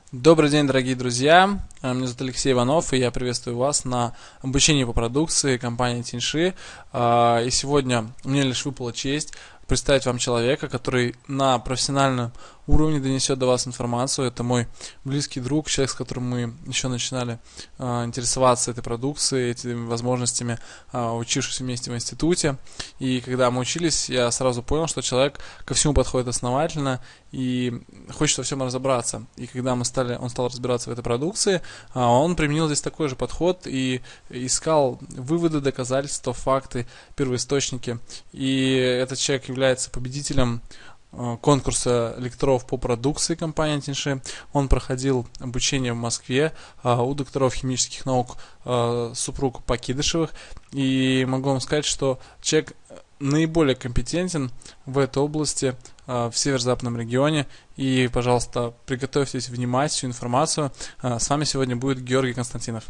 Добрый день, дорогие друзья. Меня зовут Алексей Иванов, и я приветствую вас на обучении по продукции компании Тиньши. И сегодня мне лишь выпала честь представить вам человека, который на профессиональном уровне донесет до вас информацию. Это мой близкий друг, человек, с которым мы еще начинали интересоваться этой продукцией, этими возможностями, учившись вместе в институте. И когда мы учились, я сразу понял, что человек ко всему подходит основательно и хочет во всем разобраться. И когда он стал разбираться в этой продукции, он применил здесь такой же подход и искал выводы, доказательства, факты, первоисточники. И этот человек является победителем конкурса лекторов по продукции компании Тиньши. Он проходил обучение в Москве у докторов химических наук, супруг Покидышевых. И могу вам сказать, что человек наиболее компетентен в этой области в северо-западном регионе. И, пожалуйста, приготовьтесь внимать всю информацию. С вами сегодня будет Георгий Константинов.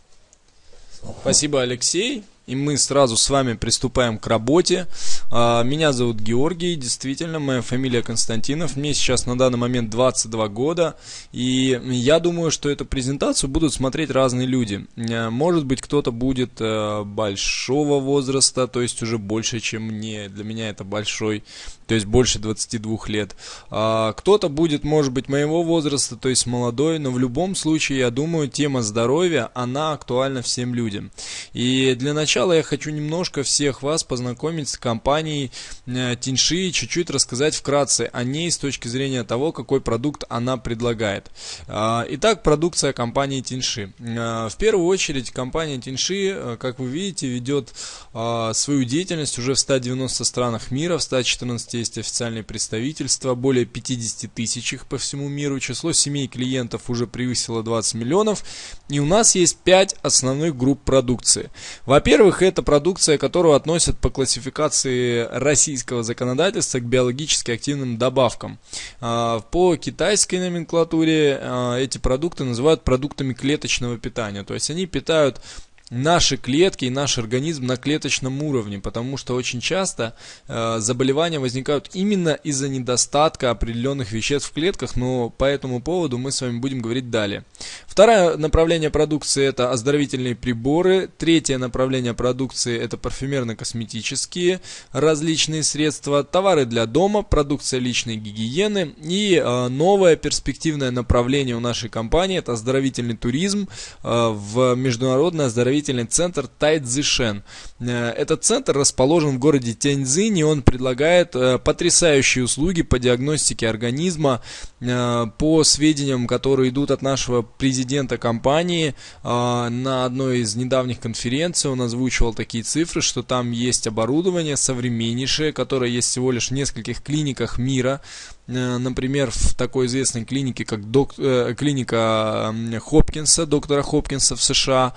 Спасибо, Алексей. И мы сразу с вами приступаем к работе. Меня зовут Георгий, действительно, моя фамилия Константинов. Мне сейчас на данный момент 22 года. И я думаю, что эту презентацию будут смотреть разные люди. Может быть, кто-то будет большого возраста, то есть уже больше, чем мне. Для меня это большой, то есть больше 22 лет. Кто-то будет, может быть, моего возраста, то есть молодой. Но в любом случае, я думаю, тема здоровья, она актуальна всем людям. И для начала я хочу немножко всех вас познакомить с компанией Тиньши и чуть-чуть рассказать вкратце о ней с точки зрения того, какой продукт она предлагает. Итак, продукция компании Тиньши. В первую очередь, компания Тиньши, как вы видите, ведет свою деятельность уже в 190 странах мира, в 114 есть официальные представительства, более 50 тысяч их по всему миру, число семей клиентов уже превысило 20 миллионов, и у нас есть 5 основных групп продукции. Во-первых, это продукция, которую относят по классификации российского законодательства к биологически активным добавкам. По китайской номенклатуре эти продукты называют продуктами клеточного питания, то есть они питают наши клетки и наш организм на клеточном уровне, потому что очень часто заболевания возникают именно из-за недостатка определенных веществ в клетках, но по этому поводу мы с вами будем говорить далее. Второе направление продукции – это оздоровительные приборы. Третье направление продукции – это парфюмерно-косметические различные средства, товары для дома, продукция личной гигиены. И новое перспективное направление у нашей компании – это оздоровительный туризм в международный оздоровительный центр Тайцзишен. Этот центр расположен в городе Тяньцзинь, и он предлагает потрясающие услуги по диагностике организма. По сведениям, которые идут от нашего президента компании, на одной из недавних конференций он озвучивал такие цифры, что там есть оборудование современнейшее, которое есть всего лишь в нескольких клиниках мира. Например, в такой известной клинике, как клиника Хопкинса, доктора Хопкинса в США.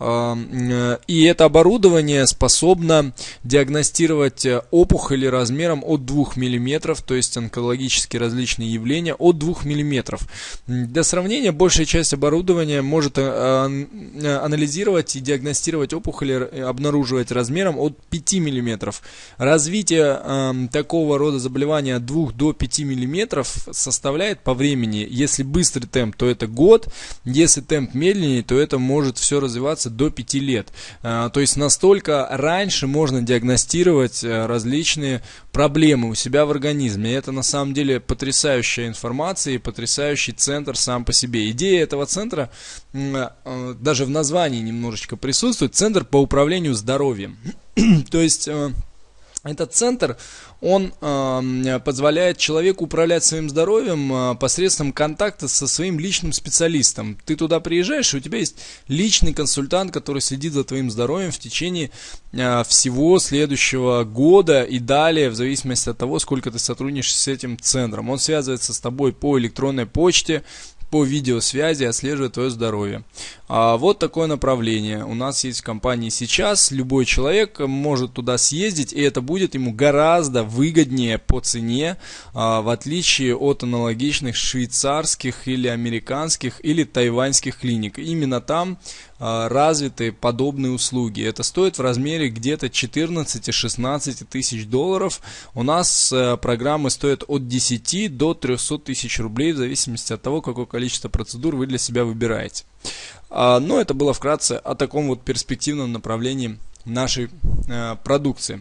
И это оборудование способно диагностировать опухоли размером от 2 мм, то есть онкологические различные явления от 2 мм. Для сравнения, большая часть оборудования может анализировать и диагностировать опухоли, обнаруживать размером от 5 мм. Развитие такого рода заболевания от 2 до 5 мм составляет по времени, если быстрый темп, то это год, если темп медленнее, то это может все развиваться до 5 лет. То есть настолько раньше можно диагностировать различные проблемы у себя в организме. И это на самом деле потрясающая информация и потрясающий центр сам по себе. Идея этого центра даже в названии немножечко присутствует: центр по управлению здоровьем. То есть этот центр, он позволяет человеку управлять своим здоровьем посредством контакта со своим личным специалистом. Ты туда приезжаешь, и у тебя есть личный консультант, который следит за твоим здоровьем в течение всего следующего года и далее, в зависимости от того, сколько ты сотрудничаешь с этим центром. Он связывается с тобой по электронной почте, по видеосвязи, отслеживает твое здоровье. Вот такое направление у нас есть в компании сейчас. Любой человек может туда съездить, и это будет ему гораздо выгоднее по цене, в отличие от аналогичных швейцарских или американских или тайваньских клиник. Именно там развиты подобные услуги. Это стоит в размере где-то 14-16 тысяч долларов. У нас программы стоят от 10 до 300 тысяч рублей, в зависимости от того, какое количество процедур вы для себя выбираете. Но это было вкратце о таком вот перспективном направлении нашей продукции.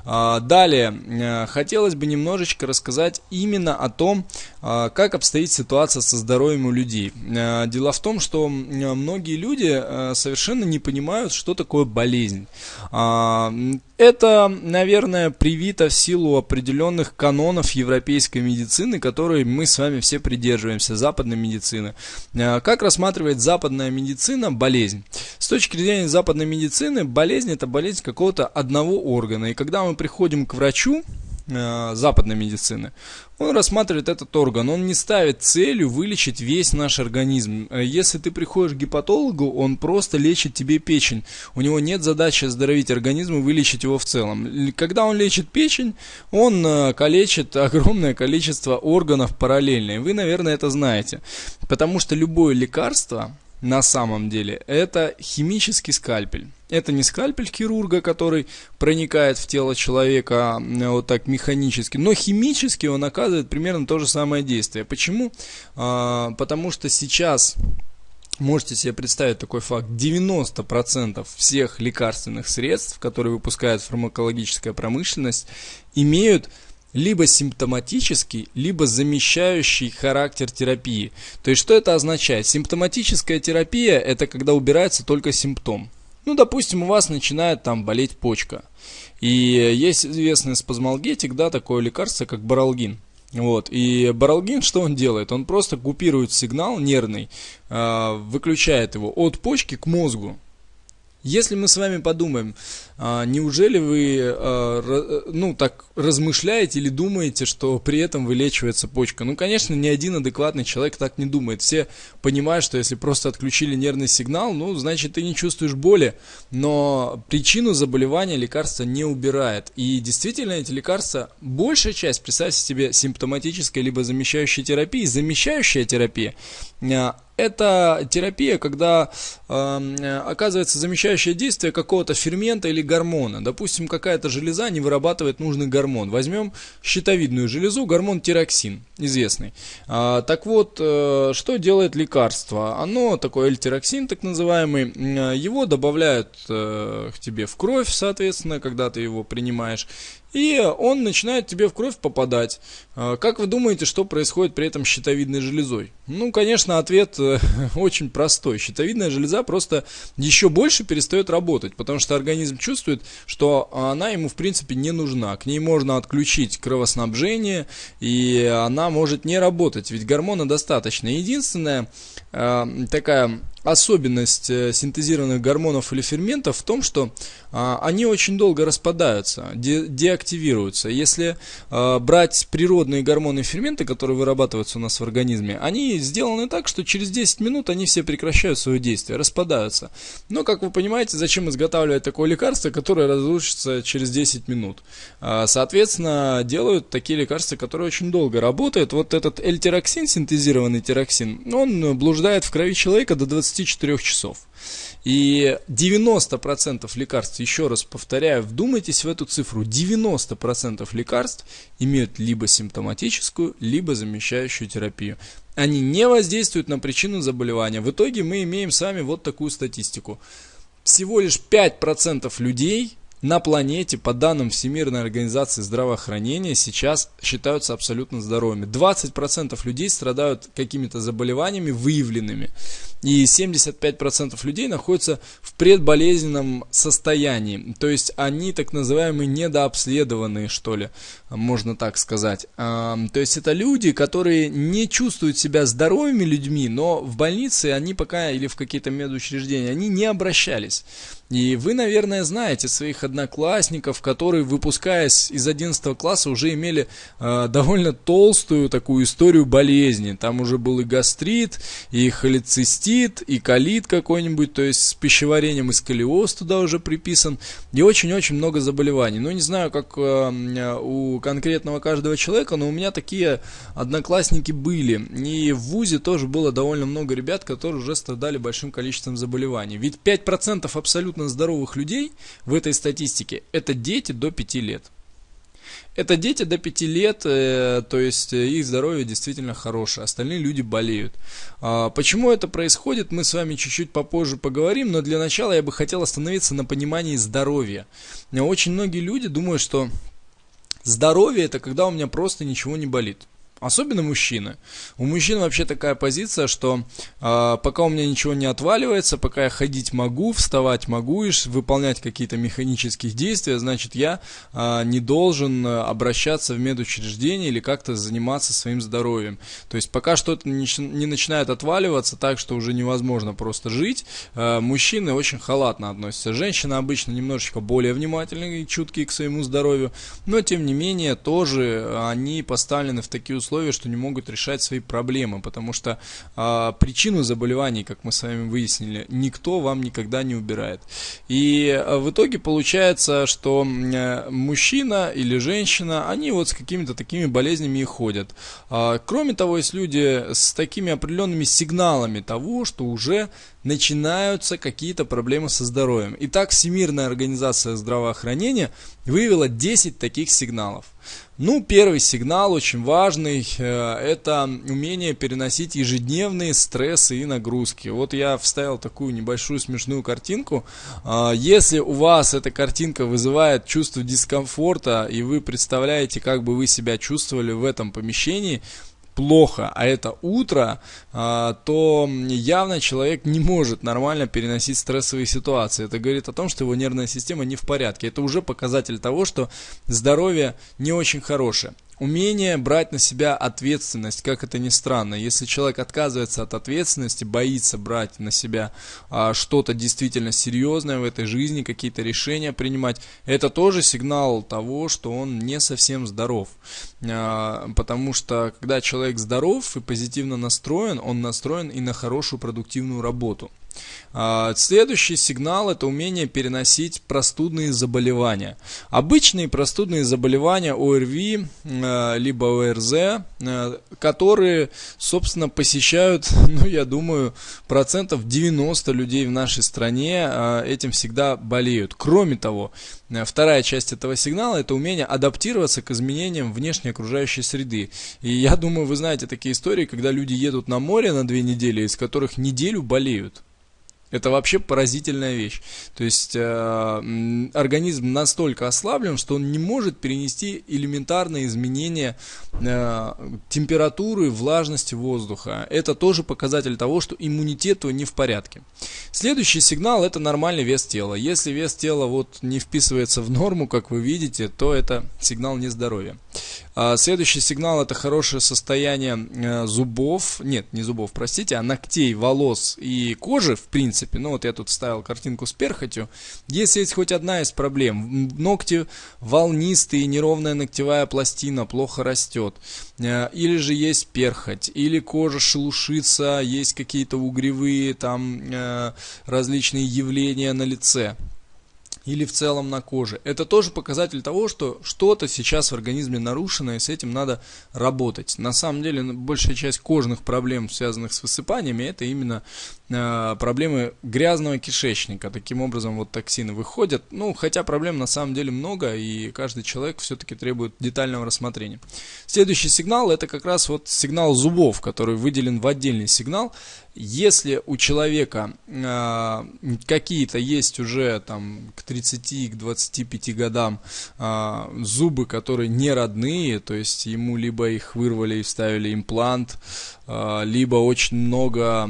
Далее, хотелось бы немножечко рассказать именно о том, как обстоит ситуация со здоровьем у людей. Дело в том, что многие люди совершенно не понимают, что такое болезнь. Это, наверное, привито в силу определенных канонов европейской медицины, которые мы с вами все придерживаемся, западной медицины. Как рассматривает западная медицина болезнь? С точки зрения западной медицины, болезнь – это болезнь какого-то одного органа. И когда мы приходим к врачу западной медицины, он рассматривает этот орган, он не ставит целью вылечить весь наш организм. Если ты приходишь к гепатологу, он просто лечит тебе печень. У него нет задачи оздоровить организм и вылечить его в целом. Когда он лечит печень, он калечит огромное количество органов параллельно. И вы, наверное, это знаете. Потому что любое лекарство на самом деле это химический скальпель. Это не скальпель хирурга, который проникает в тело человека вот так механически, но химически он оказывает примерно то же самое действие. Почему? Потому что сейчас, можете себе представить такой факт, 90% всех лекарственных средств, которые выпускает фармакологическая промышленность, имеют либо симптоматический, либо замещающий характер терапии. То есть, что это означает? Симптоматическая терапия – это когда убирается только симптом. Ну, допустим, у вас начинает там болеть почка. И есть известный спазмолгетик, да, такое лекарство, как баралгин. Вот. И баралгин, что он делает? Он просто купирует сигнал нервный, выключает его от почки к мозгу. Если мы с вами подумаем, неужели вы так размышляете или думаете, что при этом вылечивается почка? Ну, конечно, ни один адекватный человек так не думает. Все понимают, что если просто отключили нервный сигнал, ну, значит, ты не чувствуешь боли. Но причину заболевания лекарство не убирает. И действительно, эти лекарства, большая часть, представьте себе, симптоматической либо замещающей терапии. Замещающая терапия – это терапия, когда оказывается замещающее действие какого-то фермента или гормона. Допустим, какая-то железа не вырабатывает нужный гормон. Возьмем щитовидную железу, гормон тироксин, известный. Так вот, что делает лекарство? Оно, такой L-тироксин так называемый, его добавляют к тебе в кровь, соответственно, когда ты его принимаешь. И он начинает тебе в кровь попадать. Как вы думаете, что происходит при этом с щитовидной железой? Ну, конечно, ответ очень простой. Щитовидная железа просто еще больше перестает работать, потому что организм чувствует, что она ему в принципе не нужна. К ней можно отключить кровоснабжение, и она может не работать, ведь гормона достаточно. Единственная такая особенность синтезированных гормонов или ферментов в том, что они очень долго распадаются, деактивируются. Если брать природные гормоны и ферменты, которые вырабатываются у нас в организме, они сделаны так, что через 10 минут они все прекращают свое действие, распадаются. Но, как вы понимаете, зачем изготавливать такое лекарство, которое разрушится через 10 минут? Соответственно, делают такие лекарства, которые очень долго работают. Вот этот L-тироксин, синтезированный тироксин, он блуждает в крови человека до 24 часов. И 90% лекарств, еще раз повторяю, вдумайтесь в эту цифру, 90% лекарств имеют либо симптоматическую, либо замещающую терапию. Они не воздействуют на причину заболевания. В итоге мы имеем с вами вот такую статистику. Всего лишь 5% людей на планете, по данным Всемирной организации здравоохранения, сейчас считаются абсолютно здоровыми. 20% людей страдают какими-то заболеваниями выявленными. И 75% людей находятся в предболезненном состоянии. То есть они так называемые недообследованные, что ли, можно так сказать. То есть это люди, которые не чувствуют себя здоровыми людьми, но в больнице они пока или в какие-то медучреждения, они не обращались. И вы, наверное, знаете своих одноклассников, которые, выпускаясь из 11 класса, уже имели довольно толстую такую историю болезни. Там уже был и гастрит, и холецистит, и колит какой-нибудь, то есть с пищеварением, и сколиоз туда уже приписан, и очень-очень много заболеваний. Ну, не знаю, как у конкретного каждого человека, но у меня такие одноклассники были. И в ВУЗе тоже было довольно много ребят, которые уже страдали большим количеством заболеваний. Ведь 5% абсолютно здоровых людей в этой статистике – это дети до 5 лет. Это дети до 5 лет, то есть их здоровье действительно хорошее, остальные люди болеют. Почему это происходит, мы с вами чуть-чуть попозже поговорим, но для начала я бы хотел остановиться на понимании здоровья. Очень многие люди думают, что здоровье – это когда у меня просто ничего не болит. Особенно мужчины. У мужчин вообще такая позиция, что пока у меня ничего не отваливается, пока я ходить могу, вставать могу и выполнять какие-то механические действия, значит я не должен обращаться в медучреждение или как-то заниматься своим здоровьем. То есть пока что-то не начинает отваливаться так, что уже невозможно просто жить, мужчины очень халатно относятся. Женщины обычно немножечко более внимательные и чуткие к своему здоровью, но тем не менее тоже они поставлены в такие условия, что не могут решать свои проблемы, потому что причину заболеваний, как мы с вами выяснили, никто вам никогда не убирает. И в итоге получается, что мужчина или женщина, они вот с какими-то такими болезнями и ходят. Кроме того, есть люди с такими определенными сигналами того, что уже начинаются какие-то проблемы со здоровьем. Итак, Всемирная организация здравоохранения выявила 10 таких сигналов. Ну, первый сигнал, очень важный, это умение переносить ежедневные стрессы и нагрузки. Вот я вставил такую небольшую смешную картинку. Если у вас эта картинка вызывает чувство дискомфорта, и вы представляете, как бы вы себя чувствовали в этом помещении, плохо, а это утро, то явно человек не может нормально переносить стрессовые ситуации. Это говорит о том, что его нервная система не в порядке. Это уже показатель того, что здоровье не очень хорошее. Умение брать на себя ответственность, как это ни странно. Если человек отказывается от ответственности, боится брать на себя что-то действительно серьезное в этой жизни, какие-то решения принимать, это тоже сигнал того, что он не совсем здоров. Потому что когда человек здоров и позитивно настроен, он настроен и на хорошую продуктивную работу. Следующий сигнал – это умение переносить простудные заболевания. Обычные простудные заболевания ОРВИ, либо ОРЗ, которые, собственно, посещают, я думаю, 90% людей в нашей стране этим всегда болеют. Кроме того, вторая часть этого сигнала – это умение адаптироваться к изменениям внешней окружающей среды. И я думаю, вы знаете такие истории, когда люди едут на море на 2 недели, из которых неделю болеют. Это вообще поразительная вещь. То есть организм настолько ослаблен, что он не может перенести элементарные изменения температуры, влажности воздуха. Это тоже показатель того, что иммунитет не в порядке. Следующий сигнал – это нормальный вес тела. Если вес тела не вписывается в норму, как вы видите, то это сигнал нездоровья. Следующий сигнал – это хорошее состояние зубов, а ногтей, волос и кожи, в принципе. Я тут вставил картинку с перхотью. Если есть хоть одна из проблем, ногти волнистые, неровная ногтевая пластина, плохо растет, или же есть перхоть, или кожа шелушится, есть какие-то угревые различные явления на лице, или в целом на коже. Это тоже показатель того, что что-то сейчас в организме нарушено, и с этим надо работать. На самом деле, большая часть кожных проблем, связанных с высыпаниями, это именно проблемы грязного кишечника. Таким образом, токсины выходят. Хотя проблем на самом деле много, и каждый человек все-таки требует детального рассмотрения. Следующий сигнал – это как раз сигнал зубов, который выделен в отдельный сигнал. Если у человека какие-то есть уже к 30-25 годам зубы, которые не родные, то есть ему либо их вырвали и вставили имплант, либо очень много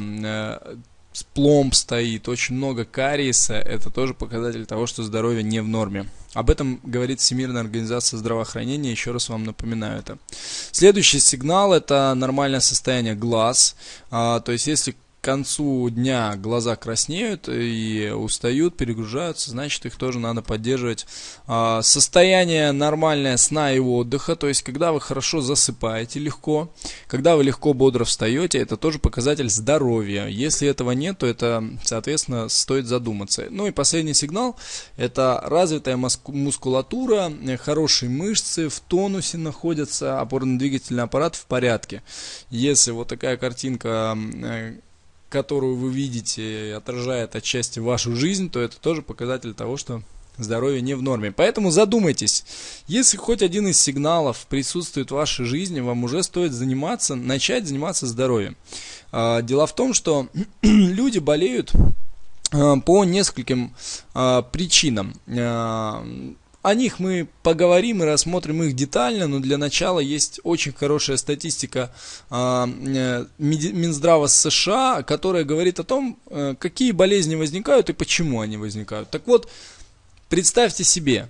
пломб стоит, очень много кариеса, это тоже показатель того, что здоровье не в норме. Об этом говорит Всемирная организация здравоохранения, еще раз вам напоминаю это. Следующий сигнал – это нормальное состояние глаз, то есть если концу дня глаза краснеют и устают, перегружаются, значит, их тоже надо поддерживать. Состояние нормальное сна и отдыха, то есть когда вы хорошо засыпаете легко, когда вы легко, бодро встаете, это тоже показатель здоровья. Если этого нет, то это, соответственно, стоит задуматься. Ну и последний сигнал – это развитая мускулатура, хорошие мышцы, в тонусе находятся, опорно-двигательный аппарат в порядке. Если вот такая картинка, которую вы видите, отражает отчасти вашу жизнь, то это тоже показатель того, что здоровье не в норме. Поэтому задумайтесь, если хоть один из сигналов присутствует в вашей жизни, вам уже стоит начать заниматься здоровьем. Дело в том, что люди болеют по нескольким причинам. О них мы поговорим и рассмотрим их детально, но для начала есть очень хорошая статистика Минздрава США, которая говорит о том, какие болезни возникают и почему они возникают. Так вот, представьте себе,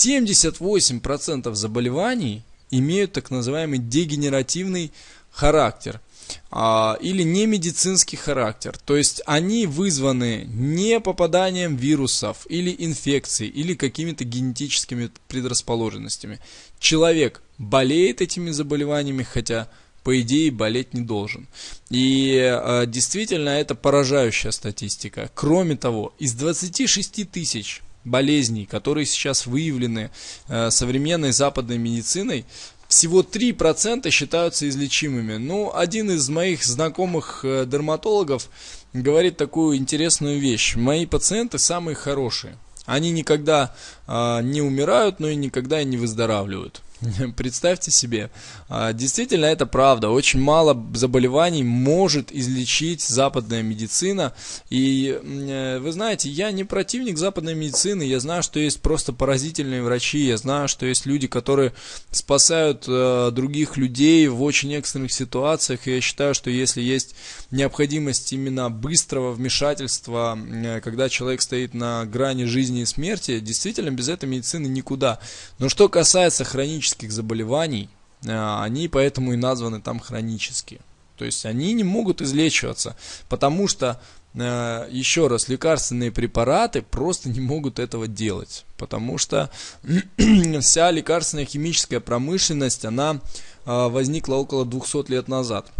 78% заболеваний имеют так называемый дегенеративный характер или немедицинский характер, то есть они вызваны не попаданием вирусов или инфекций или какими-то генетическими предрасположенностями. Человек болеет этими заболеваниями, хотя по идее болеть не должен. И действительно это поражающая статистика. Кроме того, из 26 тысяч болезней, которые сейчас выявлены современной западной медициной, всего 3% считаются излечимыми. Ну, один из моих знакомых дерматологов говорит такую интересную вещь. Мои пациенты самые хорошие. Они никогда не умирают, но и никогда не выздоравливают. Представьте себе, действительно это правда, очень мало заболеваний может излечить западная медицина, и вы знаете, я не противник западной медицины, я знаю, что есть просто поразительные врачи, я знаю, что есть люди, которые спасают других людей в очень экстренных ситуациях, и я считаю, что если есть необходимость именно быстрого вмешательства, когда человек стоит на грани жизни и смерти, действительно без этой медицины никуда. Но что касается хронических заболеваний, они поэтому и названы там хронические. То есть они не могут излечиваться, потому что, еще раз, лекарственные препараты просто не могут этого делать. Потому что вся лекарственная химическая промышленность, она возникла около 200 лет назад.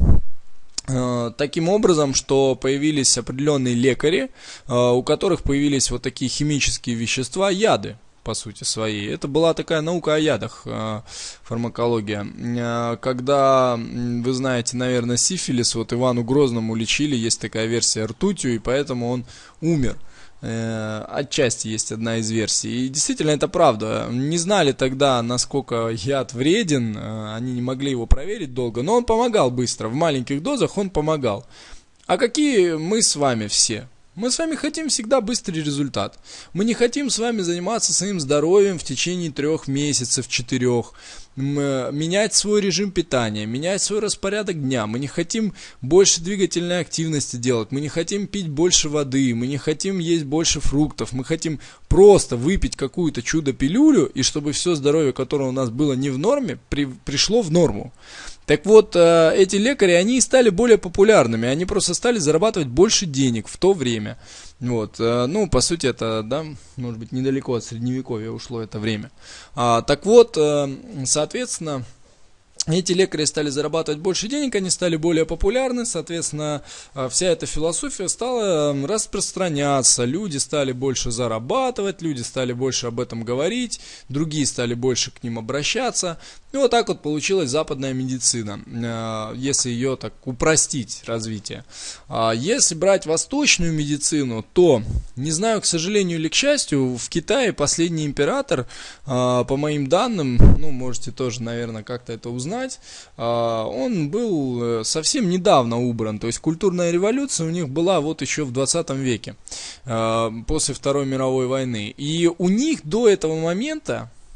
Таким образом, что появились определенные лекари, у которых появились вот такие химические вещества, яды, по сути своей. Это была такая наука о ядах, фармакология. Когда, вы знаете, наверное, сифилис, вот Ивану Грозному лечили, есть такая версия ртутью, и поэтому он умер. Отчасти есть одна из версий. И действительно это правда. Не знали тогда, насколько яд вреден, они не могли его проверить долго, но он помогал быстро, в маленьких дозах он помогал. А какие мы с вами все? Мы с вами хотим всегда быстрый результат. Мы не хотим с вами заниматься своим здоровьем в течение 3 месяцев, 4. Менять свой режим питания, менять свой распорядок дня. Мы не хотим больше двигательной активности делать. Мы не хотим пить больше воды. Мы не хотим есть больше фруктов. Мы хотим просто выпить какую-то чудо-пилюлю, и чтобы все здоровье, которое у нас было не в норме, пришло в норму. Так вот, эти лекари, они и стали более популярными, они просто стали зарабатывать больше денег в то время. Вот, ну, по сути, это, да, может быть, недалеко от средневековья ушло это время. Так вот, соответственно, эти лекари стали зарабатывать больше денег, они стали более популярны, соответственно, вся эта философия стала распространяться, люди стали больше зарабатывать, люди стали больше об этом говорить, другие стали больше к ним обращаться. И вот так вот получилась западная медицина, если ее так упростить, развитие. Если брать восточную медицину, то, не знаю, к сожалению или к счастью, в Китае последний император, по моим данным, ну, можете тоже, наверное, как-то это узнать, он был совсем недавно убран, то есть культурная революция у них была вот еще в 20 веке, после Второй мировой войны. И у них до этого момента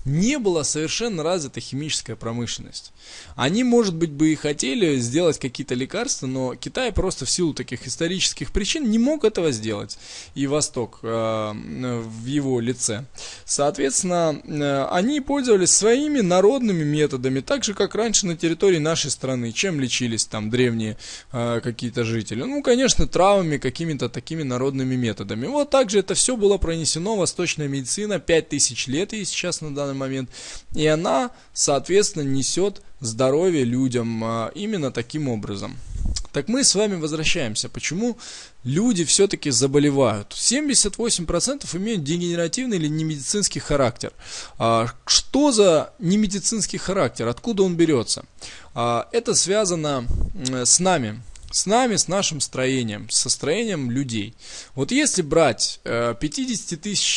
не была совершенно развита химическая промышленность. Они, может быть, бы и хотели сделать какие-то лекарства, но Китай просто в силу таких исторических причин не мог этого сделать. И Восток в его лице. Соответственно, они пользовались своими народными методами, так же, как раньше на территории нашей страны. Чем лечились там древние какие-то жители? Ну, конечно, травами, какими-то такими народными методами. Вот так же это все было пронесено, восточная медицина, 5000 лет ей сейчас на данный момент, и она, соответственно, несет здоровье людям именно таким образом. Так мы с вами возвращаемся. Почему люди все-таки заболевают? 78% имеют дегенеративный или немедицинский характер. Что за немедицинский характер? Откуда он берется? Это связано с нами, с нашим строением, со строением людей. Вот если брать 50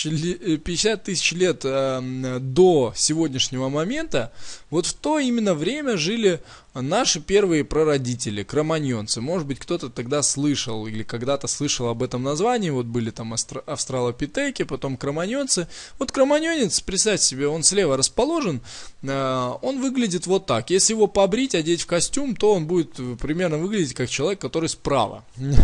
тысяч лет до сегодняшнего момента, вот в то именно время жили наши первые прародители, кроманьонцы. Может быть, кто-то тогда слышал или когда-то слышал об этом названии. Вот были там австралопитеки, потом кроманьонцы. Вот кроманьонец, представьте себе, он слева расположен, он выглядит вот так. Если его побрить, одеть в костюм, то он будет примерно выглядеть как человек, который справа.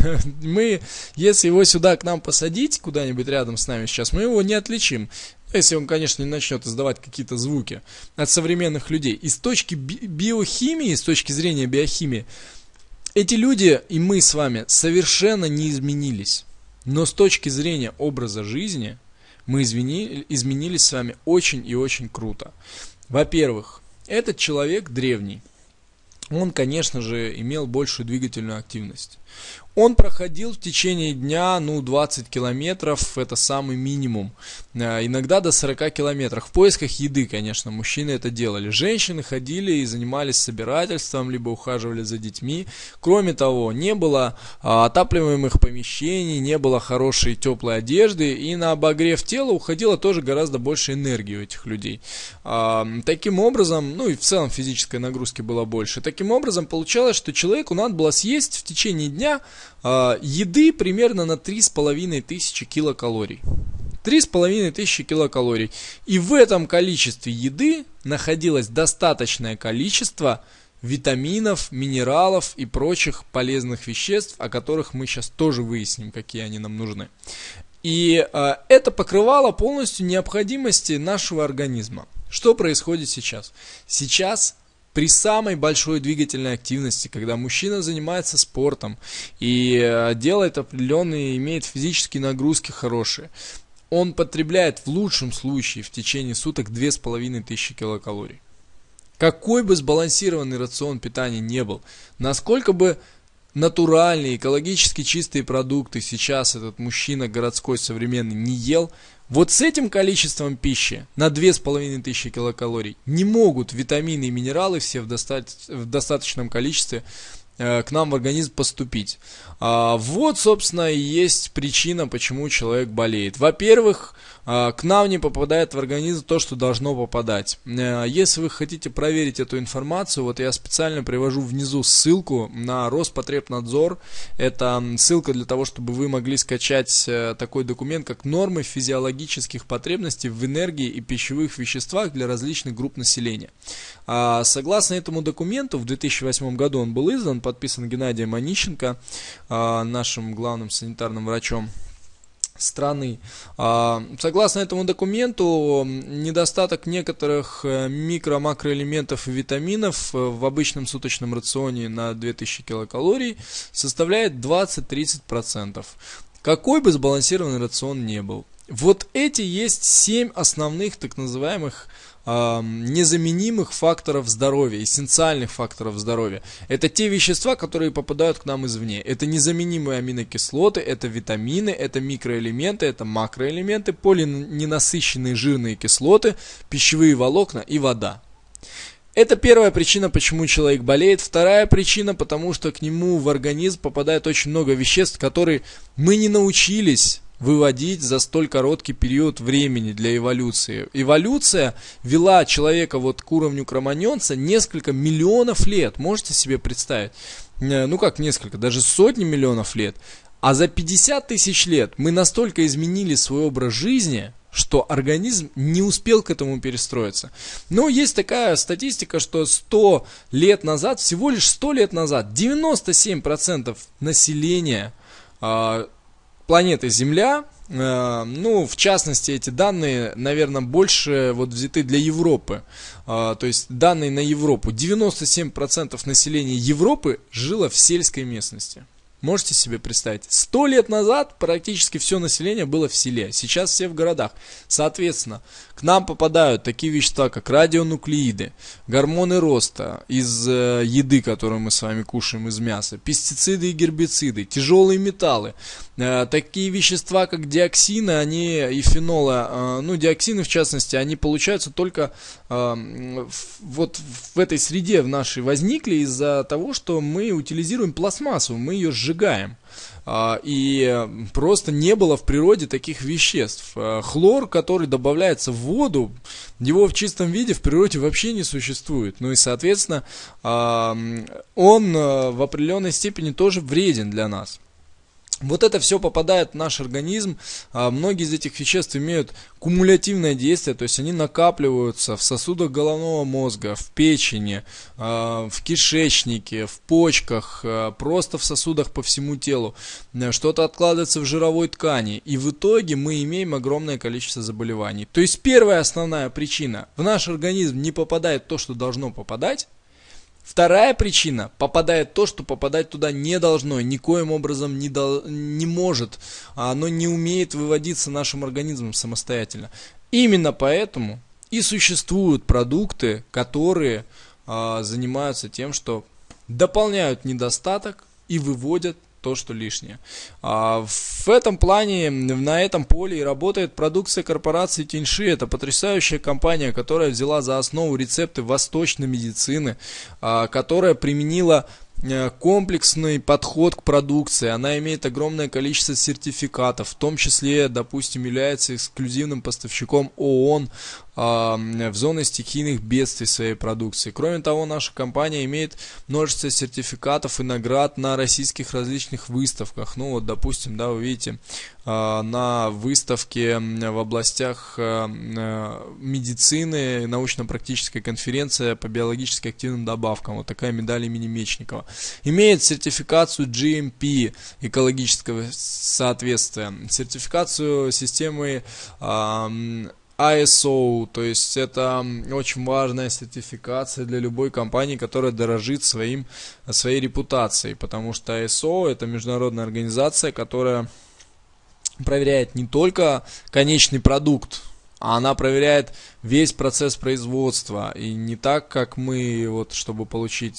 Если его сюда к нам посадить, куда-нибудь рядом с нами сейчас, мы его не отличим. Если он, конечно, не начнет издавать какие-то звуки от современных людей. И с точки биохимии, с точки зрения биохимии, эти люди и мы с вами совершенно не изменились. Но с точки зрения образа жизни мы изменились с вами очень и очень круто. Во-первых, этот человек древний. Он, конечно же, имел большую двигательную активность. Он проходил в течение дня, 20 километров, это самый минимум, иногда до 40 километров. В поисках еды, конечно, мужчины это делали. Женщины ходили и занимались собирательством, либо ухаживали за детьми. Кроме того, не было отапливаемых помещений, не было хорошей теплой одежды, и на обогрев тела уходило тоже гораздо больше энергии у этих людей. Таким образом, и в целом физической нагрузки было больше. Таким образом, получалось, что человеку надо было съесть в течение дня еды примерно на 3500 килокалорий. 3500 килокалорий. И в этом количестве еды находилось достаточное количество витаминов, минералов и прочих полезных веществ, о которых мы сейчас тоже выясним, какие они нам нужны. И это покрывало полностью необходимости нашего организма. Что происходит сейчас? Сейчас при самой большой двигательной активности, когда мужчина занимается спортом и делает определенные, имеет физические нагрузки хорошие, он потребляет в лучшем случае в течение суток 2500 килокалорий. Какой бы сбалансированный рацион питания не был, насколько бы натуральные, экологически чистые продукты сейчас этот мужчина городской современный не ел, вот с этим количеством пищи на 2500 килокалорий не могут витамины и минералы все в достаточном количестве к нам в организм поступить. Вот, собственно, и есть причина, почему человек болеет. Во-первых, к нам не попадает в организм то, что должно попадать. Если вы хотите проверить эту информацию, вот я специально привожу внизу ссылку на Роспотребнадзор. Это ссылка для того, чтобы вы могли скачать такой документ, как нормы физиологических потребностей в энергии и пищевых веществах для различных групп населения. Согласно этому документу, в 2008 году он был издан, подписан Геннадием Онищенко, нашим главным санитарным врачом страны. Согласно этому документу, недостаток некоторых микро-макроэлементов и витаминов в обычном суточном рационе на 2000 килокалорий составляет 20-30%. Какой бы сбалансированный рацион не был. Вот эти есть 7 основных так называемых незаменимых факторов здоровья, эссенциальных факторов здоровья. Это те вещества, которые попадают к нам извне. Это незаменимые аминокислоты, это витамины, это микроэлементы, это макроэлементы, полиненасыщенные жирные кислоты, пищевые волокна и вода. Это первая причина, почему человек болеет. Вторая причина, потому что к нему в организм попадает очень много веществ, которые мы не научились выводить за столь короткий период времени для эволюции. Эволюция вела человека вот к уровню кроманьонца несколько миллионов лет. Можете себе представить? Даже сотни миллионов лет. А за 50 тысяч лет мы настолько изменили свой образ жизни, что организм не успел к этому перестроиться. Но есть такая статистика, что 100 лет назад, всего лишь 100 лет назад, 97% населения планеты Земля, ну, в частности, эти данные, наверное, больше вот взяты для Европы, то есть данные на Европу, 97% населения Европы жило в сельской местности. Можете себе представить, 100 лет назад практически все население было в селе, сейчас все в городах. Соответственно, к нам попадают такие вещества, как радионуклеиды, гормоны роста из еды, которую мы с вами кушаем, из мяса, пестициды и гербициды, тяжелые металлы, такие вещества, как диоксины, и фенолы, ну, диоксины в частности, они получаются только вот в этой среде в нашей возникли из-за того, что мы утилизируем пластмассу, мы ее сжигаем. И просто не было в природе таких веществ. Хлор, который добавляется в воду, его в чистом виде в природе вообще не существует. Ну и, соответственно, он в определенной степени тоже вреден для нас. Вот это все попадает в наш организм, многие из этих веществ имеют кумулятивное действие, то есть они накапливаются в сосудах головного мозга, в печени, в кишечнике, в почках, просто в сосудах по всему телу, что-то откладывается в жировой ткани, и в итоге мы имеем огромное количество заболеваний. То есть первая основная причина: в наш организм не попадает то, что должно попадать. Вторая причина: попадает то, что попадать туда не должно, никоим образом не может, оно не умеет выводиться нашим организмом самостоятельно. Именно поэтому и существуют продукты, которые занимаются тем, что дополняют недостаток и выводят то, что лишнее. В этом плане, на этом поле и работает продукция корпорации Тиньши. Это потрясающая компания, которая взяла за основу рецепты восточной медицины, которая применила комплексный подход к продукции. Она имеет огромное количество сертификатов, в том числе, допустим, является эксклюзивным поставщиком ООН в зоне стихийных бедствий своей продукции. Кроме того, наша компания имеет множество сертификатов и наград на российских различных выставках. Ну вот, допустим, да, вы видите, на выставке в областях медицины, научно-практическая конференция по биологически активным добавкам. Вот такая медаль имени Мечникова. Имеет сертификацию GMP экологического соответствия, сертификацию системы ISO, то есть это очень важная сертификация для любой компании, которая дорожит своей репутацией, потому что ISO это международная организация, которая проверяет не только конечный продукт, а она проверяет весь процесс производства. И не так, как мы, вот, чтобы получить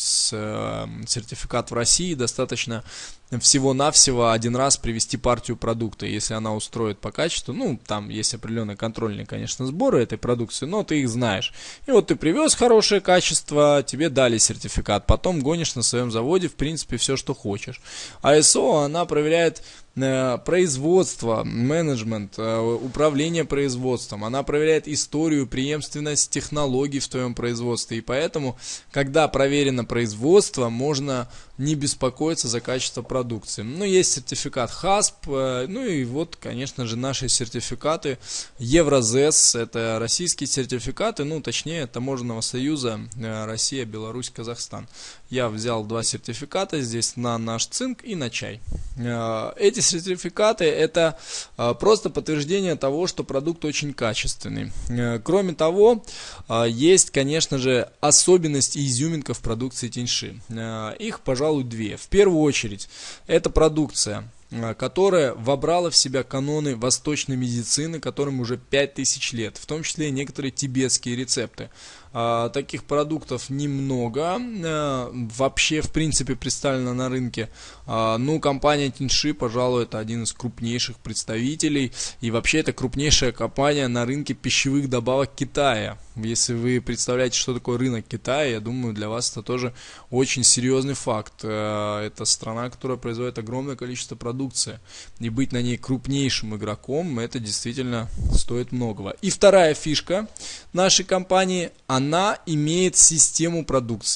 сертификат в России, достаточно всего-навсего один раз привезти партию продукта, если она устроит по качеству. Ну, там есть определенные контрольные, конечно, сборы этой продукции, но ты их знаешь. И вот ты привез хорошее качество, тебе дали сертификат, потом гонишь на своем заводе, в принципе, все, что хочешь. ISO, она проверяет производство, менеджмент, управление производством, она проверяет историю, преемственность технологий в твоем производстве, и поэтому, когда проверено производство, можно не беспокоиться за качество продукции. Ну, есть сертификат HASP, ну и вот, конечно же, наши сертификаты Евразес, это российские сертификаты, ну, точнее, Таможенного союза Россия, Беларусь, Казахстан. Я взял 2 сертификата здесь на наш цинк и на чай. Эти сертификаты это просто подтверждение того, что продукт очень качественный. Кроме того, есть, конечно же, особенность и изюминка в продукции Тиньши. Их, пожалуй, 2. В первую очередь, это продукция, которая вобрала в себя каноны восточной медицины, которым уже 5000 лет, в том числе и некоторые тибетские рецепты. Таких продуктов немного, вообще в принципе представлено на рынке. Ну, компания Тиньши, пожалуй, это один из крупнейших представителей, и вообще это крупнейшая компания на рынке пищевых добавок Китая. Если вы представляете, что такое рынок Китая, я думаю, для вас это тоже очень серьезный факт. Это страна, которая производит огромное количество продукции, и быть на ней крупнейшим игроком, это действительно стоит многого. И вторая фишка нашей компании, она имеет систему продукции.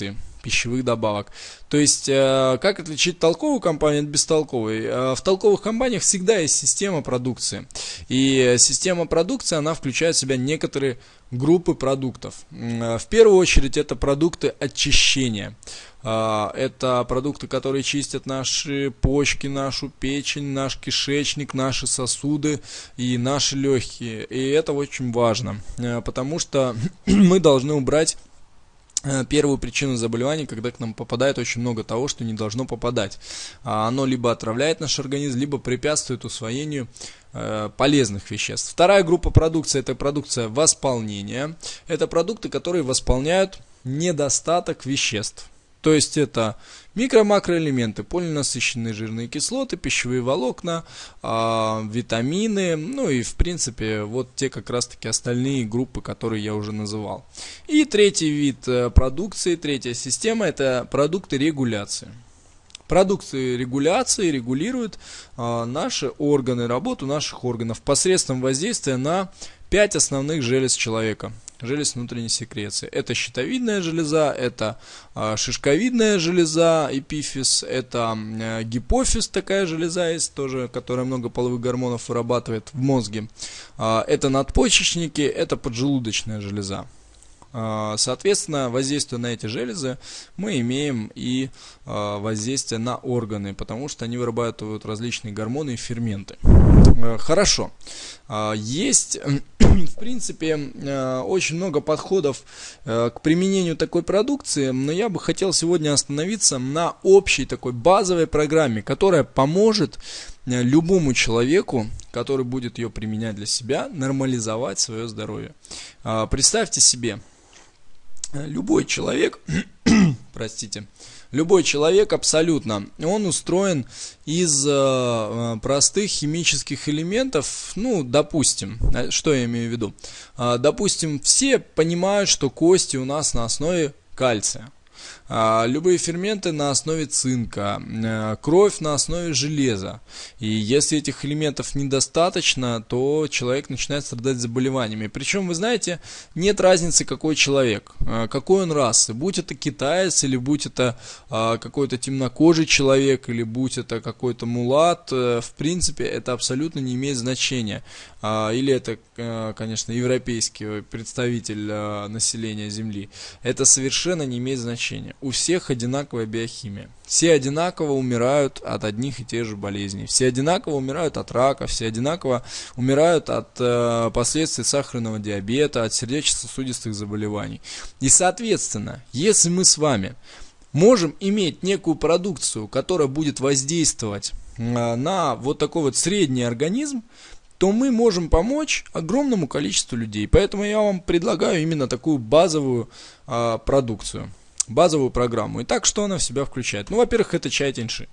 пищевых добавок. То есть, как отличить толковую компанию от бестолковой? В толковых компаниях всегда есть система продукции. И система продукции, она включает в себя некоторые группы продуктов. В первую очередь это продукты очищения. Это продукты, которые чистят наши почки, нашу печень, наш кишечник, наши сосуды и наши легкие. И это очень важно, потому что мы должны убрать первую причину заболеваний, когда к нам попадает очень много того, что не должно попадать. Оно либо отравляет наш организм, либо препятствует усвоению полезных веществ. Вторая группа продукции – это продукция восполнения. Это продукты, которые восполняют недостаток веществ. То есть это микро-макроэлементы, полиненасыщенные жирные кислоты, пищевые волокна, витамины, ну и в принципе вот те как раз таки остальные группы, которые я уже называл. И третий вид продукции, третья система – это продукты регуляции. Продукты регуляции регулируют наши органы, работу наших органов посредством воздействия на 5 основных желез человека. Желез внутренней секреции. Это щитовидная железа, это шишковидная железа, эпифиз, это гипофиз, такая железа есть тоже, которая много половых гормонов вырабатывает в мозге. Это надпочечники, это поджелудочная железа. Соответственно, воздействуя на эти железы, мы имеем и воздействие на органы, потому что они вырабатывают различные гормоны и ферменты. Хорошо. Есть, в принципе, очень много подходов к применению такой продукции, но я бы хотел сегодня остановиться на общей такой базовой программе, которая поможет любому человеку, который будет ее применять для себя, нормализовать свое здоровье. Представьте себе, любой человек, любой человек абсолютно, он устроен из простых химических элементов, ну, допустим, что я имею в виду? Допустим, все понимают, что кости у нас на основе кальция. Любые ферменты на основе цинка, кровь на основе железа. И если этих элементов недостаточно, то человек начинает страдать заболеваниями. Причем, вы знаете, нет разницы, какой человек, какой он расы. Будь это китаец, или будь это какой-то темнокожий человек, или будь это какой-то мулат, в принципе, это абсолютно не имеет значения. Или это, конечно, европейский представитель населения Земли. Это совершенно не имеет значения. У всех одинаковая биохимия. Все одинаково умирают от одних и тех же болезней. Все одинаково умирают от рака, все одинаково умирают от последствий сахарного диабета, от сердечно-сосудистых заболеваний. И, соответственно, если мы с вами можем иметь некую продукцию, которая будет воздействовать на вот такой вот средний организм, то мы можем помочь огромному количеству людей. Поэтому я вам предлагаю именно такую базовую продукцию, базовую программу. Итак, что она в себя включает? Ну, во-первых, это чай тяньши.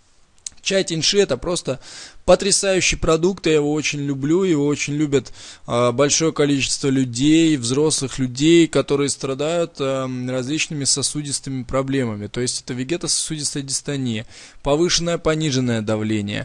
Чай тяньши — это просто потрясающий продукт, я его очень люблю, его очень любят большое количество людей, взрослых людей, которые страдают различными сосудистыми проблемами. То есть это вегетососудистая дистония, повышенное пониженное давление,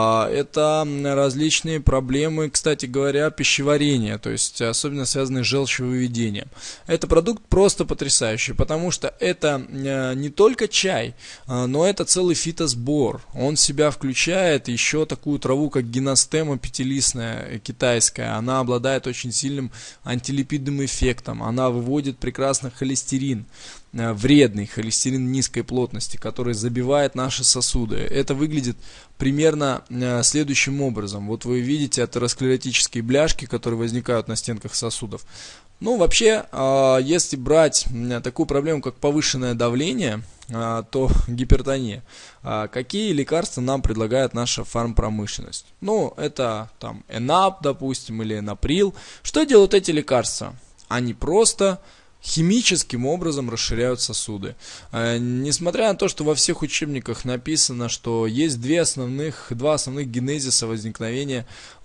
это различные проблемы, кстати говоря, пищеварения, то есть особенно связанные с желчевыведением. Это продукт просто потрясающий, потому что это не только чай, но это целый фитосбор. Он в себя включает еще такую траву, как гиностема пятилистная китайская. Она обладает очень сильным антилипидным эффектом. Она выводит прекрасно холестерин, вредный холестерин низкой плотности, который забивает наши сосуды. Это выглядит примерно следующим образом. Вот вы видите атеросклеротические бляшки, которые возникают на стенках сосудов. Ну, вообще, если брать такую проблему, как повышенное давление, то гипертония, какие лекарства нам предлагает наша фармпромышленность? Ну, это там ЭНАП, допустим, или Энаприл. Что делают эти лекарства? Они просто химическим образом расширяют сосуды. Несмотря на то, что во всех учебниках написано, что есть два основных генезиса возникновения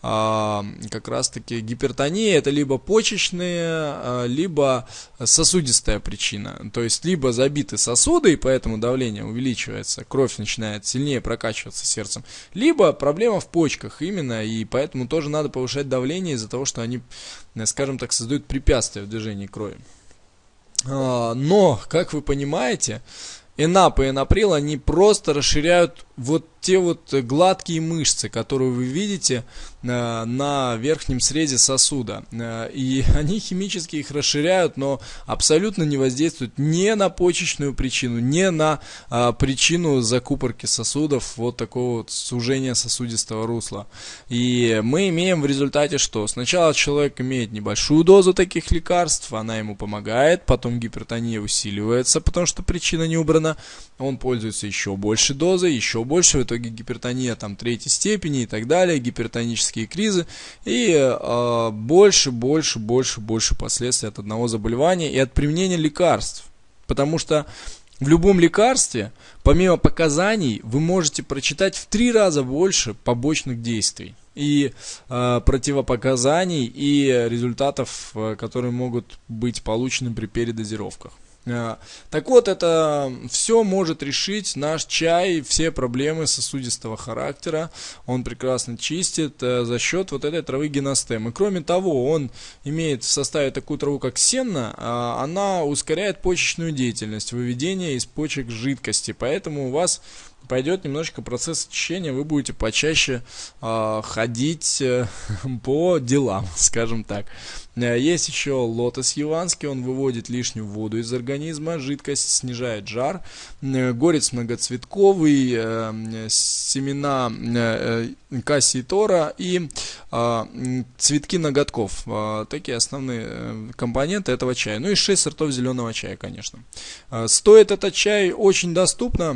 как раз таки гипертонии, это либо почечные, либо сосудистая причина. То есть либо забиты сосуды, и поэтому давление увеличивается, кровь начинает сильнее прокачиваться сердцем, либо проблема в почках именно, и поэтому тоже надо повышать давление из-за того, что они, скажем так, создают препятствия в движении крови. Но, как вы понимаете, ЭНАП и ЭНАПРИЛ, они просто расширяют вот те вот гладкие мышцы, которые вы видите на верхнем срезе сосуда. И они химически их расширяют, но абсолютно не воздействуют ни на почечную причину, ни на причину закупорки сосудов, вот такого вот сужения сосудистого русла. И мы имеем в результате что? Сначала человек имеет небольшую дозу таких лекарств, она ему помогает, потом гипертония усиливается, потому что причина не убрана, он пользуется еще большей дозой, еще больше, в итоге гипертония там третьей степени и так далее, гипертонические кризы и больше последствий от одного заболевания и от применения лекарств. Потому что в любом лекарстве, помимо показаний, вы можете прочитать в 3 раза больше побочных действий и противопоказаний и результатов, которые могут быть получены при передозировках. Так вот, это все может решить наш чай, все проблемы сосудистого характера. Он прекрасно чистит за счет вот этой травы гиностем. И кроме того, он имеет в составе такую траву, как сенна. Она ускоряет почечную деятельность, выведение из почек жидкости. Поэтому у вас пойдет немножечко процесс очищения, вы будете почаще ходить по делам, скажем так. Есть еще лотос яванский, он выводит лишнюю воду из организма, жидкость, снижает жар. Горец многоцветковый, семена кассии-тора и цветки ноготков. Такие основные компоненты этого чая. Ну и 6 сортов зеленого чая, конечно. Стоит этот чай очень доступно.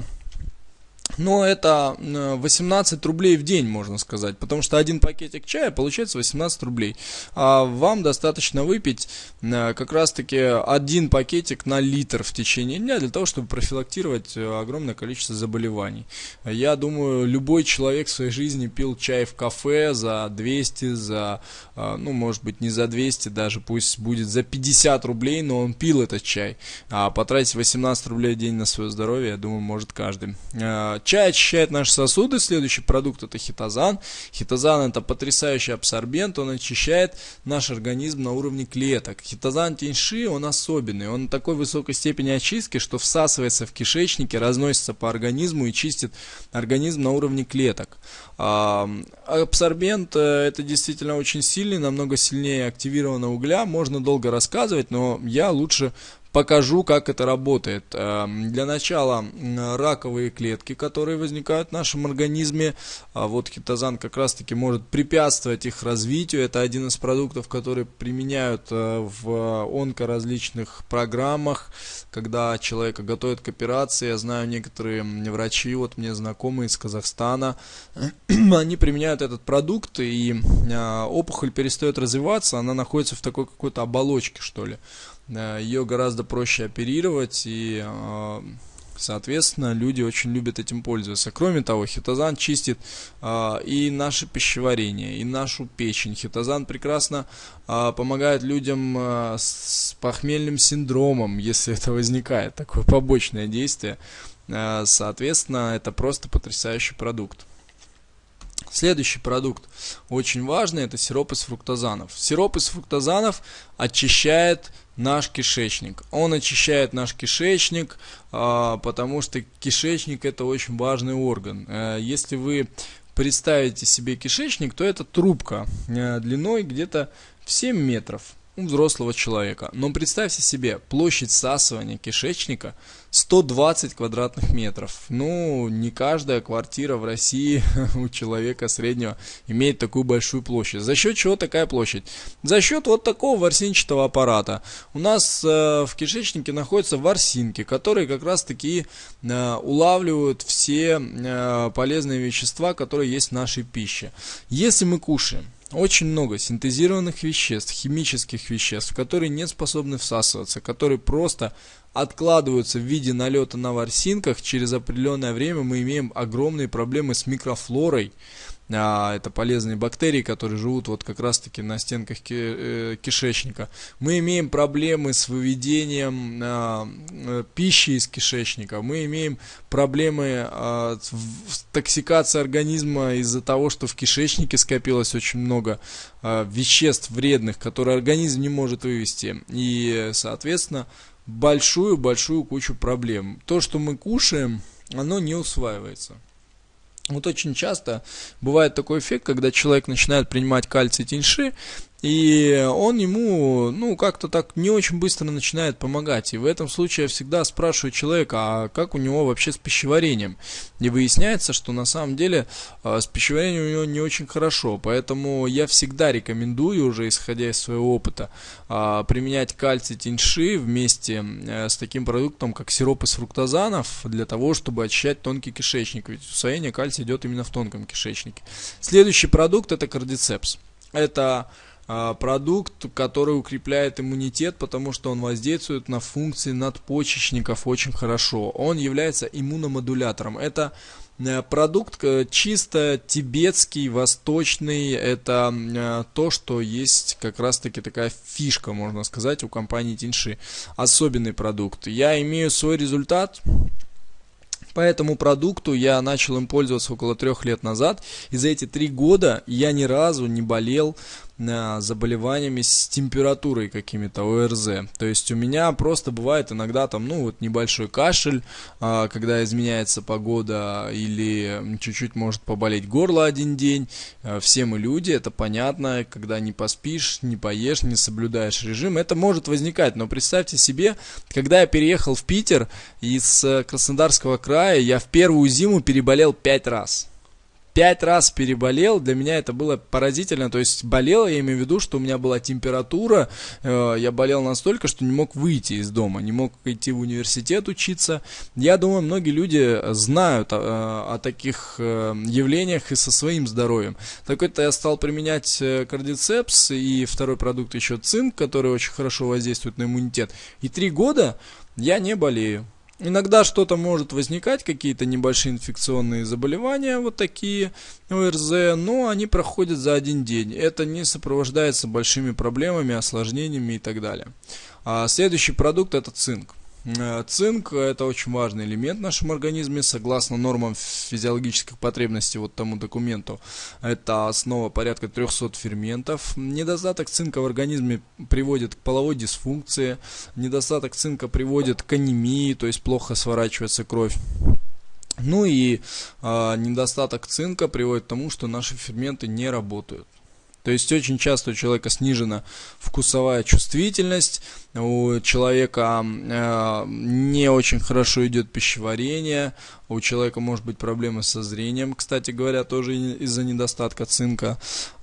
Но это 18 рублей в день, можно сказать, потому что один пакетик чая получается 18 рублей. А вам достаточно выпить как раз-таки один пакетик на литр в течение дня для того, чтобы профилактировать огромное количество заболеваний. Я думаю, любой человек в своей жизни пил чай в кафе за 200, ну, может быть, не за 200 даже, пусть будет за 50 рублей, но он пил этот чай. А потратить 18 рублей в день на свое здоровье, я думаю, может каждый. Чай очищает наши сосуды. Следующий продукт — это хитозан. Хитозан — это потрясающий абсорбент, он очищает наш организм на уровне клеток. Хитозан тяньши, он особенный, он такой высокой степени очистки, что всасывается в кишечнике, разносится по организму и чистит организм на уровне клеток. Абсорбент — это действительно очень сильный, намного сильнее активированного угля. Можно долго рассказывать, но я лучше покажу, как это работает. Для начала раковые клетки, которые возникают в нашем организме. Вот хитозан как раз таки может препятствовать их развитию. Это один из продуктов, которые применяют в онкоразличных программах, когда человека готовят к операции. Я знаю, некоторые врачи, вот мне знакомые из Казахстана, они применяют этот продукт, и опухоль перестает развиваться, она находится в такой какой-то оболочке, что ли. Ее гораздо проще оперировать, и, соответственно, люди очень любят этим пользоваться. Кроме того, хитозан чистит и наше пищеварение, и нашу печень. Хитозан прекрасно помогает людям с похмельным синдромом, если это возникает, такое побочное действие. Соответственно, это просто потрясающий продукт. Следующий продукт очень важный — это сироп из фруктозанов. Сироп из фруктозанов очищает наш кишечник. Он очищает наш кишечник, потому что кишечник — это очень важный орган. Если вы представите себе кишечник, то это трубка длиной где-то в 7 метров у взрослого человека. Но представьте себе, площадь всасывания кишечника 120 квадратных метров. Ну, не каждая квартира в России у человека среднего имеет такую большую площадь. За счет чего такая площадь? За счет вот такого ворсинчатого аппарата. У нас в кишечнике находятся ворсинки, которые как раз таки улавливают все полезные вещества, которые есть в нашей пище. Если мы кушаем очень много синтезированных веществ, химических веществ, которые не способны всасываться, которые просто откладываются в виде налета на ворсинках, через определенное время мы имеем огромные проблемы с микрофлорой. Это полезные бактерии, которые живут вот как раз таки на стенках кишечника. Мы имеем проблемы с выведением пищи из кишечника. Мы имеем проблемы с токсикацией организма из-за того, что в кишечнике скопилось очень много веществ вредных, которые организм не может вывести. И, соответственно, большую-большую кучу проблем. То, что мы кушаем, оно не усваивается. Вот очень часто бывает такой эффект, когда человек начинает принимать кальций тиньши, и он ему, как-то так не очень быстро начинает помогать. И в этом случае я всегда спрашиваю человека, а как у него вообще с пищеварением? И выясняется, что на самом деле с пищеварением у него не очень хорошо. Поэтому я всегда рекомендую, уже исходя из своего опыта, применять кальций тиньши вместе с таким продуктом, как сироп из фруктозанов, для того, чтобы очищать тонкий кишечник. Ведь усвоение кальция идет именно в тонком кишечнике. Следующий продукт — это кардицепс. Это продукт, который укрепляет иммунитет, потому что он воздействует на функции надпочечников очень хорошо. Он является иммуномодулятором. Это продукт чисто тибетский, восточный. Это то, что есть как раз-таки такая фишка, можно сказать, у компании Тиньши. Особенный продукт. Я имею свой результат. По этому продукту я начал им пользоваться около 3 лет назад, и за эти 3 года я ни разу не болел заболеваниями с температурой какими-то, ОРЗ. То есть у меня просто бывает иногда небольшой кашель, когда изменяется погода, или чуть-чуть может поболеть горло один день. Все мы люди, это понятно, когда не поспишь, не поешь, не соблюдаешь режим, это может возникать. Но представьте себе, когда я переехал в Питер из Краснодарского края, я в первую зиму переболел 5 раз. 5 раз переболел, для меня это было поразительно, то есть болел, я имею в виду, что у меня была температура, я болел настолько, что не мог выйти из дома, не мог идти в университет учиться. Я думаю, многие люди знают о таких явлениях и со своим здоровьем. Так это я стал применять кардицепс и второй продукт еще цинк, который очень хорошо воздействует на иммунитет, и 3 года я не болею. Иногда что-то может возникать, какие-то небольшие инфекционные заболевания, вот такие ОРЗ, но они проходят за один день. Это не сопровождается большими проблемами, осложнениями и так далее. Следующий продукт — это цинк. Цинк — это очень важный элемент в нашем организме, согласно нормам физиологических потребностей, вот тому документу. Это основа порядка 300 ферментов. Недостаток цинка в организме приводит к половой дисфункции, недостаток цинка приводит к анемии, то есть плохо сворачивается кровь. Недостаток цинка приводит к тому, что наши ферменты не работают. То есть очень часто у человека снижена вкусовая чувствительность, у человека не очень хорошо идет пищеварение, у человека может быть проблемы со зрением, кстати говоря, тоже из-за недостатка цинка.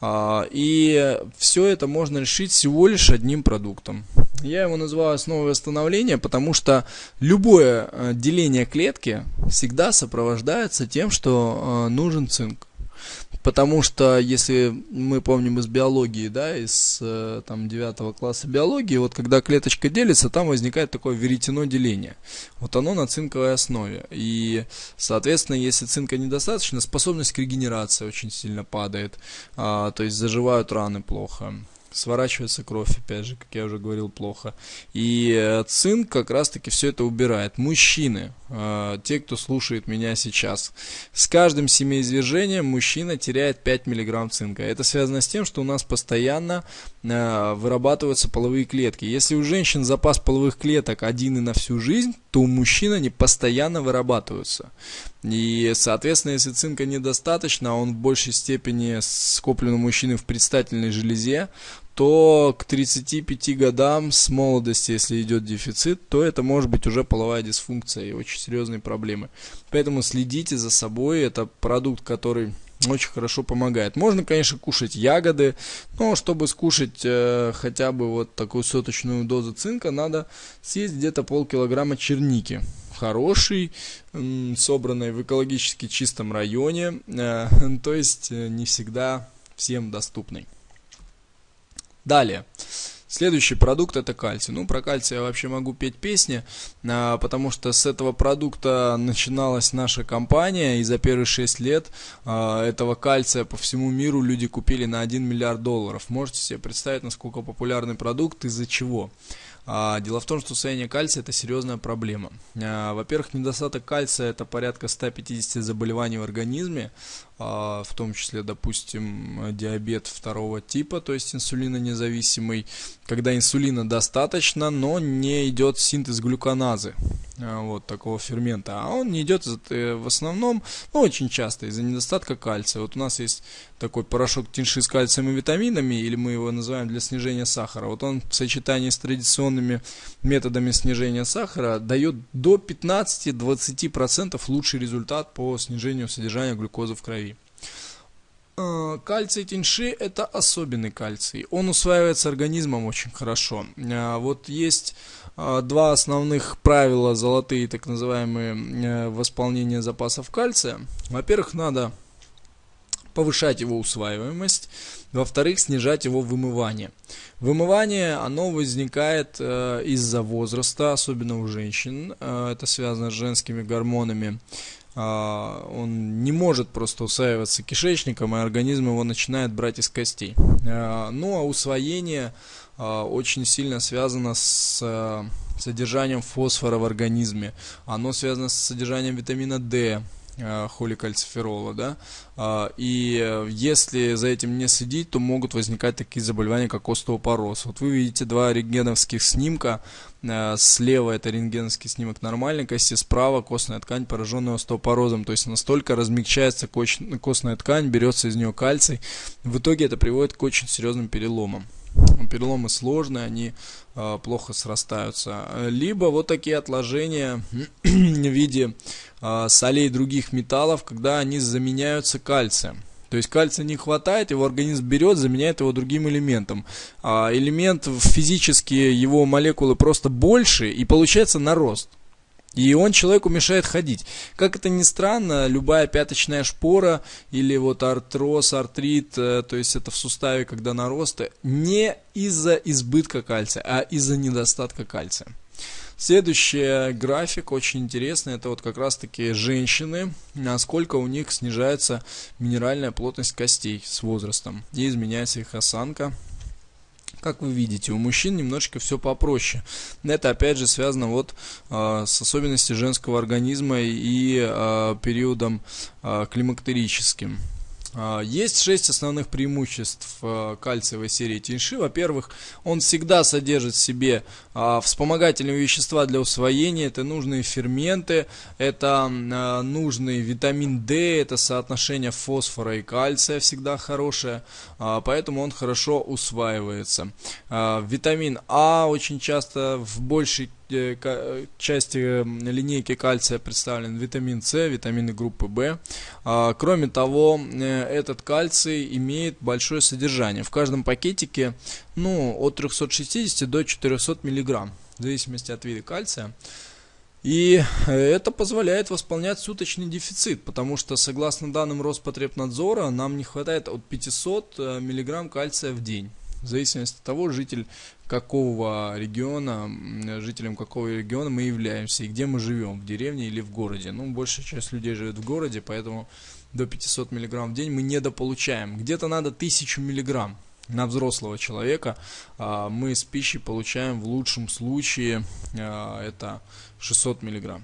И все это можно решить всего лишь одним продуктом. Я его называю основой восстановления, потому что любое деление клетки всегда сопровождается тем, что нужен цинк. Потому что, если мы помним из биологии, из 9 класса биологии, вот когда клеточка делится, там возникает такое веретено деления. Вот оно на цинковой основе. И, соответственно, если цинка недостаточно, способность к регенерации очень сильно падает. То есть заживают раны плохо. Сворачивается кровь, опять же, как я уже говорил, плохо. И цинк как раз-таки все это убирает. Мужчины, те, кто слушает меня сейчас, с каждым семяизвержением мужчина теряет 5 мг цинка. Это связано с тем, что у нас постоянно вырабатываются половые клетки. Если у женщин запас половых клеток один и на всю жизнь, то у мужчин они постоянно вырабатываются. И, соответственно, если цинка недостаточно, а он в большей степени скоплен у мужчины в предстательной железе, то к 35 годам с молодости, если идет дефицит, то это может быть уже половая дисфункция и очень серьезные проблемы. Поэтому следите за собой, это продукт, который очень хорошо помогает. Можно, конечно, кушать ягоды, но чтобы скушать хотя бы вот такую соточную дозу цинка, надо съесть где-то полкилограмма черники. Хороший, собранной в экологически чистом районе, то есть не всегда всем доступный. Далее. Следующий продукт — это кальций. Про кальций я вообще могу петь песни, потому что с этого продукта начиналась наша компания, и за первые 6 лет этого кальция по всему миру люди купили на $1 миллиард. Можете себе представить, насколько популярный продукт, из-за чего? Дело в том, что усвоение кальция — это серьезная проблема. Во-первых, недостаток кальция — это порядка 150 заболеваний в организме. в том числе, допустим, диабет второго типа, то есть инсулинонезависимый, когда инсулина достаточно, но не идет синтез глюконазы, вот такого фермента, а он не идет в основном, ну, очень часто из-за недостатка кальция. Вот у нас есть такой порошок тиньши с кальцием и витаминами, или мы его называем для снижения сахара. Вот он в сочетании с традиционными методами снижения сахара дает до 15-20% лучший результат по снижению содержания глюкозы в крови. Кальций тиньши – это особенный кальций. Он усваивается организмом очень хорошо. Вот есть два основных правила, золотые, так называемые, восполнения запасов кальция. Во-первых, надо повышать его усваиваемость. Во-вторых, снижать его вымывание. Вымывание, оно возникает из-за возраста, особенно у женщин. Это связано с женскими гормонами. Он не может просто усваиваться кишечником, и организм его начинает брать из костей. Ну а усвоение очень сильно связано с содержанием фосфора в организме. Оно связано с содержанием витамина D, холикальциферола, да, и если за этим не следить, то могут возникать такие заболевания, как остеопороз. Вот вы видите два рентгеновских снимка, слева это рентгеновский снимок нормальной кости, справа костная ткань, пораженная остеопорозом, то есть настолько размягчается костная ткань, берется из нее кальций, в итоге это приводит к очень серьезным переломам. Переломы сложные, они плохо срастаются. Либо вот такие отложения в виде солей других металлов, когда они заменяются кальцием. То есть кальция не хватает, его организм берет, заменяет его другим элементом. Элемент физически, его молекулы просто больше, и получается нарост. И он человеку мешает ходить. Как это ни странно, любая пяточная шпора или вот артроз, артрит, то есть это в суставе, когда наросты, не из-за избытка кальция, а из-за недостатка кальция. Следующий график очень интересный, это вот как раз таки женщины, насколько у них снижается минеральная плотность костей с возрастом и изменяется их осанка. Как вы видите, у мужчин немножечко все попроще. Это опять же связано вот с особенностями женского организма и периодом климактерическим. Есть 6 основных преимуществ кальциевой серии тиньши. Во-первых, он всегда содержит в себе вспомогательные вещества для усвоения, это нужные ферменты, это нужный витамин D, это соотношение фосфора и кальция всегда хорошее, поэтому он хорошо усваивается. Витамин А очень часто в большей части линейки кальция представлен витамин С, витамины группы В. Кроме того, этот кальций имеет большое содержание. В каждом пакетике от 360 до 400 мг, в зависимости от вида кальция. И это позволяет восполнять суточный дефицит, потому что, согласно данным Роспотребнадзора, нам не хватает от 500 мг кальция в день. В зависимости от того, жителем какого региона мы являемся и где мы живем, в деревне или в городе. Большая часть людей живет в городе, поэтому до 500 мг в день мы недополучаем. Где-то надо 1000 мг на взрослого человека. Мы с пищей получаем в лучшем случае это 600 мг.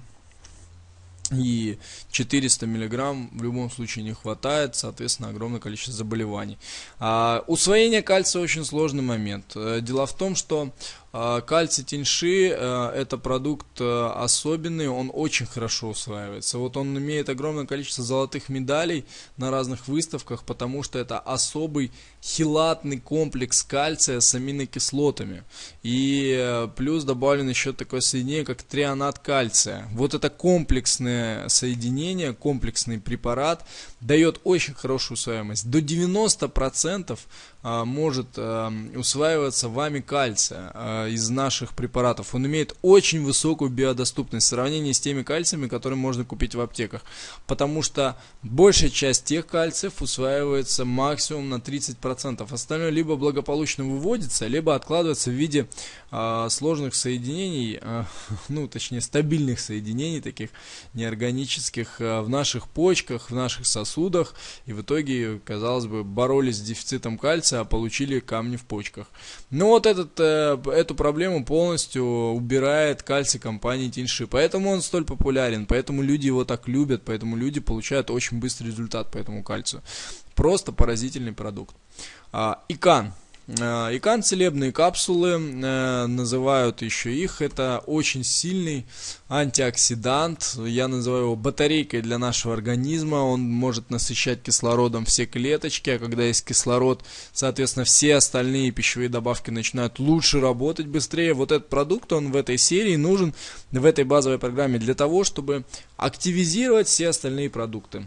И 400 мг в любом случае не хватает, соответственно, огромное количество заболеваний. Усвоение кальция очень сложный момент. Дело в том, что кальций тиньши это продукт особенный, он очень хорошо усваивается. Вот он имеет огромное количество золотых медалей на разных выставках, потому что это особый хелатный комплекс кальция с аминокислотами. И плюс добавлен еще такое соединение, как трионат кальция. Вот это комплексное соединение, комплексный препарат дает очень хорошую усваиваемость. До 90% может усваиваться вами кальция из наших препаратов. Он имеет очень высокую биодоступность в сравнении с теми кальциями, которые можно купить в аптеках. Потому что большая часть тех кальциев усваивается максимум на 30%. Остальное либо благополучно выводится, либо откладывается в виде сложных соединений, точнее стабильных соединений, таких органических в наших почках, в наших сосудах, и в итоге, казалось бы, боролись с дефицитом кальция, а получили камни в почках. Но вот эту проблему полностью убирает кальций компании Тиньши, поэтому он столь популярен, поэтому люди его так любят, поэтому люди получают очень быстрый результат по этому кальцию. Просто поразительный продукт. Икан. Икан целебные капсулы, называют еще их, это очень сильный антиоксидант, я называю его батарейкой для нашего организма, он может насыщать кислородом все клеточки, а когда есть кислород, соответственно, все остальные пищевые добавки начинают лучше работать, быстрее. Вот этот продукт, он в этой серии нужен, в этой базовой программе для того, чтобы активизировать все остальные продукты.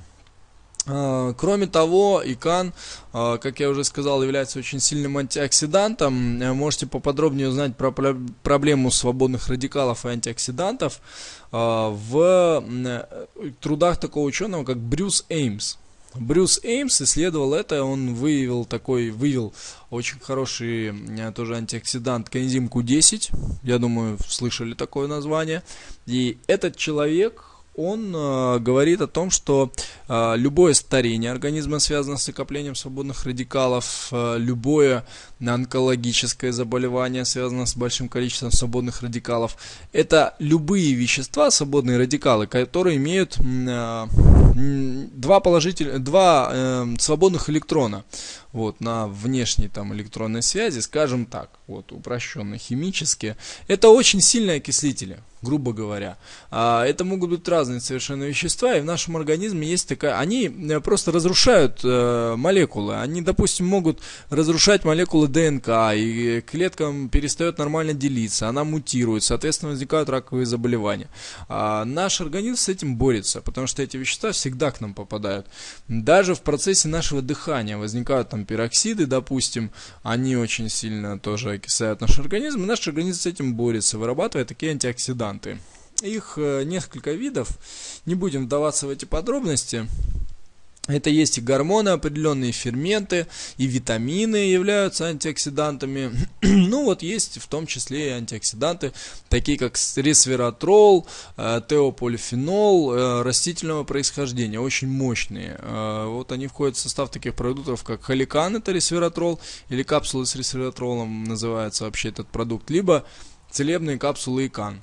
Кроме того, икан, как я уже сказал, является очень сильным антиоксидантом. Можете поподробнее узнать про проблему свободных радикалов и антиоксидантов в трудах такого ученого, как Брюс Эймс. Брюс Эймс исследовал это, он вывел очень хороший тоже антиоксидант коэнзим Q10, я думаю, слышали такое название. И этот человек, он говорит о том, что любое старение организма связано с накоплением свободных радикалов, любое онкологическое заболевание связано с большим количеством свободных радикалов. Это любые вещества, свободные радикалы, которые имеют два свободных электрона. Вот, на внешней там электронной связи, скажем так, вот, упрощенно химически, это очень сильные окислители, грубо говоря. Это могут быть разные совершенно вещества, и в нашем организме есть такая, они просто разрушают молекулы, они, допустим, могут разрушать молекулы ДНК, и клетка перестает нормально делиться, она мутирует, соответственно, возникают раковые заболевания. Наш организм с этим борется, потому что эти вещества всегда к нам попадают. Даже в процессе нашего дыхания возникают там пероксиды, допустим, они очень сильно тоже окисляют наш организм, и наш организм с этим борется, вырабатывая такие антиоксиданты. Их несколько видов, не будем вдаваться в эти подробности. Это есть и гормоны, определенные ферменты, и витамины являются антиоксидантами. Ну вот есть в том числе и антиоксиданты, такие как ресвератрол, теополифенол растительного происхождения, очень мощные. Вот они входят в состав таких продуктов, как холикан, это ресвератрол, или капсулы с ресвератролом называется вообще этот продукт, либо целебные капсулы икан.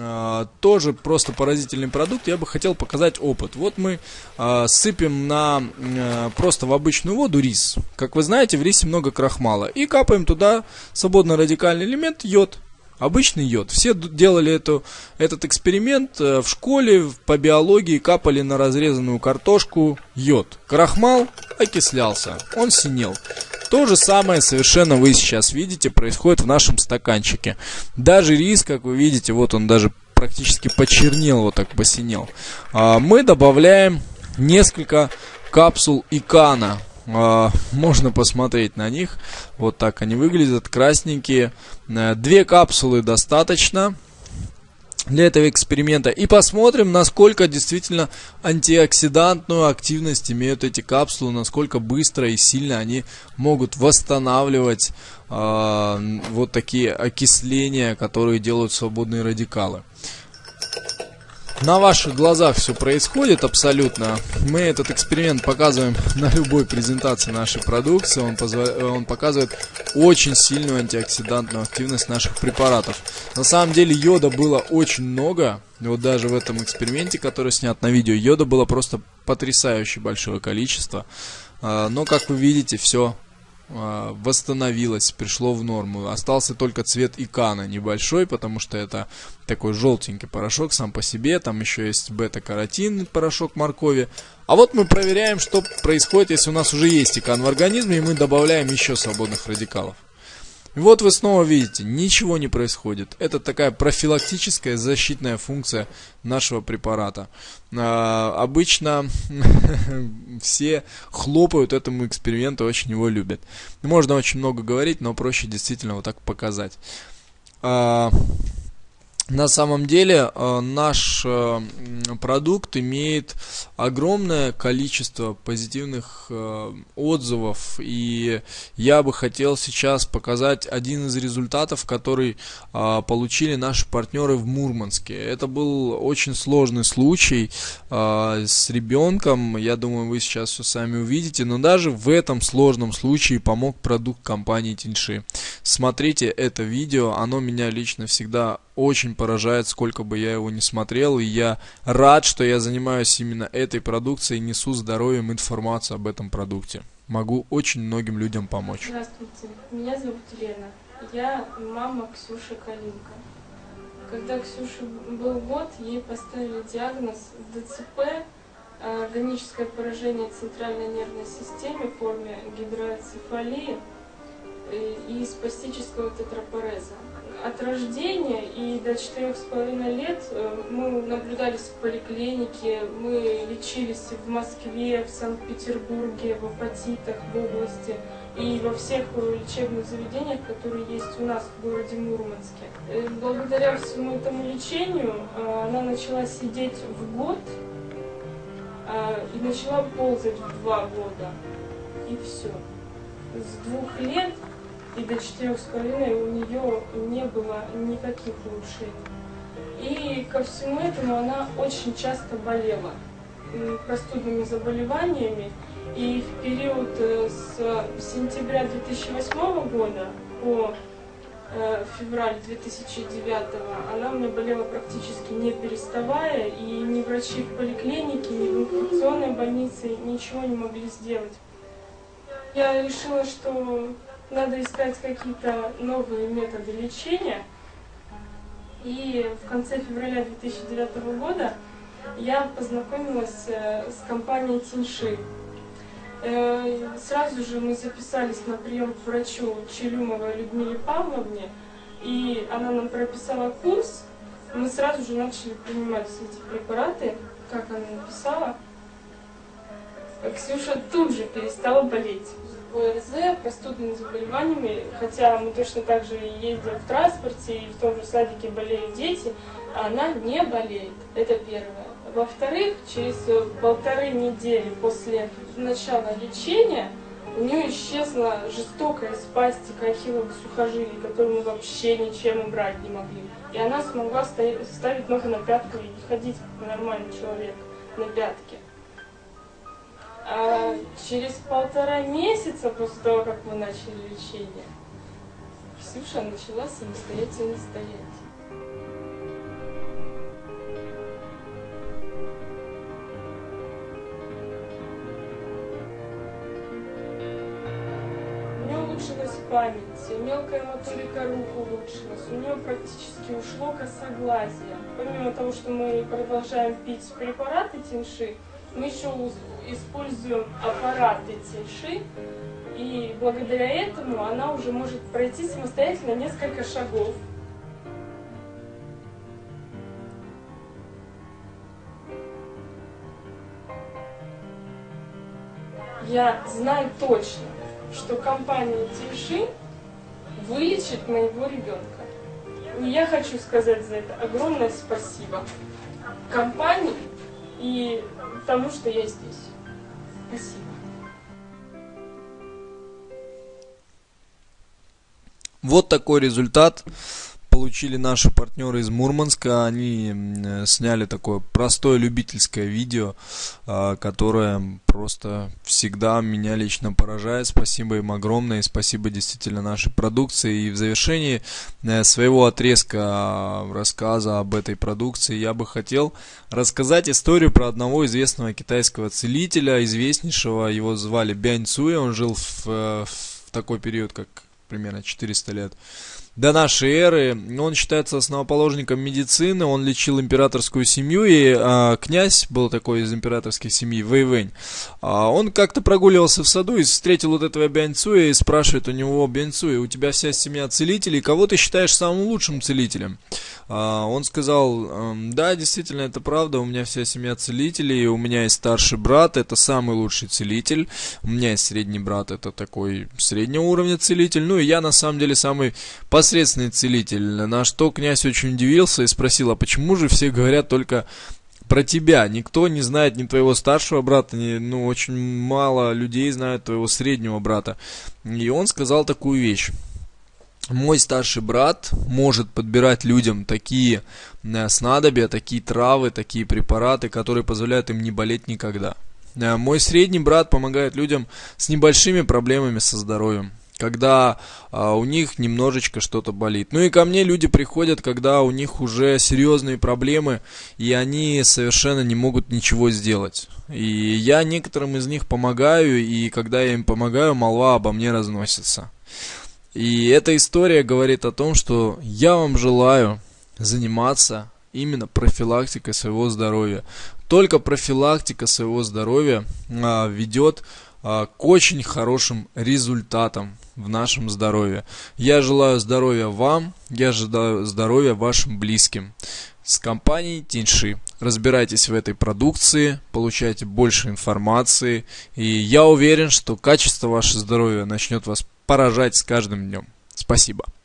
Тоже просто поразительный продукт. Я бы хотел показать опыт. Вот мы сыпем просто в обычную воду рис. Как вы знаете, в рисе много крахмала. И капаем туда свободно-радикальный элемент йод. Обычный йод. Все делали этот эксперимент в школе, по биологии, капали на разрезанную картошку йод. Крахмал окислялся, он синел. То же самое совершенно вы сейчас видите происходит в нашем стаканчике. Даже рис, как вы видите, вот он даже практически почернел, вот так посинел. Мы добавляем несколько капсул икана. Можно посмотреть на них. Вот так они выглядят, красненькие. 2 капсулы достаточно для этого эксперимента. И посмотрим, насколько действительно антиоксидантную активность имеют эти капсулы, насколько быстро и сильно они могут восстанавливать вот такие окисления, которые делают свободные радикалы. На ваших глазах все происходит абсолютно. Мы этот эксперимент показываем на любой презентации нашей продукции. Он показывает очень сильную антиоксидантную активность наших препаратов. На самом деле йода было очень много. Вот даже в этом эксперименте, который снят на видео, йода было просто потрясающе большое количество. Но, как вы видите, все восстановилось, пришло в норму. Остался только цвет икана небольшой, потому что это такой желтенький порошок сам по себе. Там еще есть бета-каротин, порошок моркови. А вот мы проверяем, что происходит, если у нас уже есть икан в организме, и мы добавляем еще свободных радикалов. И вот вы снова видите, ничего не происходит. Это такая профилактическая защитная функция нашего препарата. Обычно все хлопают этому эксперименту, очень его любят. Можно очень много говорить, но проще действительно вот так показать. На самом деле наш продукт имеет огромное количество позитивных отзывов, и я бы хотел сейчас показать один из результатов, который получили наши партнеры в Мурманске. Это был очень сложный случай с ребенком, я думаю, вы сейчас все сами увидите, но даже в этом сложном случае помог продукт компании Тиньши. Смотрите это видео, оно меня лично всегда очень поражает, сколько бы я его ни смотрел, и я рад, что я занимаюсь именно этой продукцией и несу здоровьем информацию об этом продукте. Могу очень многим людям помочь. Здравствуйте, меня зовут Лена. Я мама Ксюши Калинко. Когда Ксюше был год, ей поставили диагноз ДЦП, органическое поражение центральной нервной системы в форме гидроцефалии и спастического тетрапореза. От рождения и до 4,5 лет мы наблюдались в поликлинике, мы лечились в Москве, в Санкт-Петербурге, в апатитах в области и во всех лечебных заведениях, которые есть у нас в городе Мурманске. Благодаря всему этому лечению она начала сидеть в год и начала ползать в 2 года. И все. С 2 лет и до 4,5 у нее не было никаких улучшений. И ко всему этому она очень часто болела простудными заболеваниями. И в период с сентября 2008 года по февраль 2009 она у меня болела практически не переставая, и ни врачи в поликлинике, ни в инфекционной больнице ничего не могли сделать. Я решила, что надо искать какие-то новые методы лечения. И в конце февраля 2009 года я познакомилась с компанией Тиньши. Сразу же мы записались на прием к врачу Челюмовой Людмиле Павловне, и она нам прописала курс. Мы сразу же начали принимать все эти препараты, как она написала. Ксюша тут же перестала болеть. ОРЗ, простудными заболеваниями, хотя мы точно так же ездим в транспорте и в том же садике болеют дети, а она не болеет. Это первое. Во-вторых, через 1,5 недели после начала лечения у нее исчезла жестокая спастика ахилловых сухожилий, которую мы вообще ничем убрать не могли. И она смогла ставить ноги на пятку и ходить как нормальный человек на пятке. А через 1,5 месяца после того, как мы начали лечение, Ксюша начала самостоятельно стоять. У нее улучшилась память, мелкая моторика рук улучшилась, у нее практически ушло косоглазие. Помимо того, что мы продолжаем пить препараты Тиньши, мы еще используем аппараты Тиньши, и благодаря этому она уже может пройти самостоятельно несколько шагов. Я знаю точно, что компания Тиньши вылечит моего ребенка. И я хочу сказать за это огромное спасибо компании и тому, что я здесь. Спасибо. Вот такой результат получили наши партнеры из Мурманска. Они сняли такое простое любительское видео, которое просто всегда меня лично поражает. Спасибо им огромное, и спасибо действительно нашей продукции. И в завершении своего отрезка рассказа об этой продукции я бы хотел рассказать историю про одного известного китайского целителя, известнейшего. Его звали Бянь Цуй. Он жил в такой период, как примерно 400 лет до нашей эры. Он считается основоположником медицины, он лечил императорскую семью, и князь был такой из императорской семьи, Вэйвэнь. Он как-то прогуливался в саду и встретил вот этого Бянь Цуя и спрашивает у него: Бянь Цуй, у тебя вся семья целителей, кого ты считаешь самым лучшим целителем? Он сказал: да, действительно, это правда, у меня вся семья целителей, у меня есть старший брат, это самый лучший целитель, у меня есть средний брат, это такой среднего уровня целитель, ну и я на самом деле самый последний непосредственный целитель, на что князь очень удивился и спросил, а почему же все говорят только про тебя? Никто не знает ни твоего старшего брата, очень мало людей знают твоего среднего брата. И он сказал такую вещь. Мой старший брат может подбирать людям такие снадобья, такие травы, такие препараты, которые позволяют им не болеть никогда. Мой средний брат помогает людям с небольшими проблемами со здоровьем, когда у них немножечко что-то болит. Ну и ко мне люди приходят, когда у них уже серьезные проблемы, и они совершенно не могут ничего сделать. И я некоторым из них помогаю, и когда я им помогаю, молва обо мне разносится. И эта история говорит о том, что я вам желаю заниматься именно профилактикой своего здоровья. Только профилактика своего здоровья ведет к очень хорошим результатам в нашем здоровье. Я желаю здоровья вам, я желаю здоровья вашим близким. С компанией Тиньши. Разбирайтесь в этой продукции, получайте больше информации, и я уверен, что качество вашего здоровья начнет вас поражать с каждым днем. Спасибо.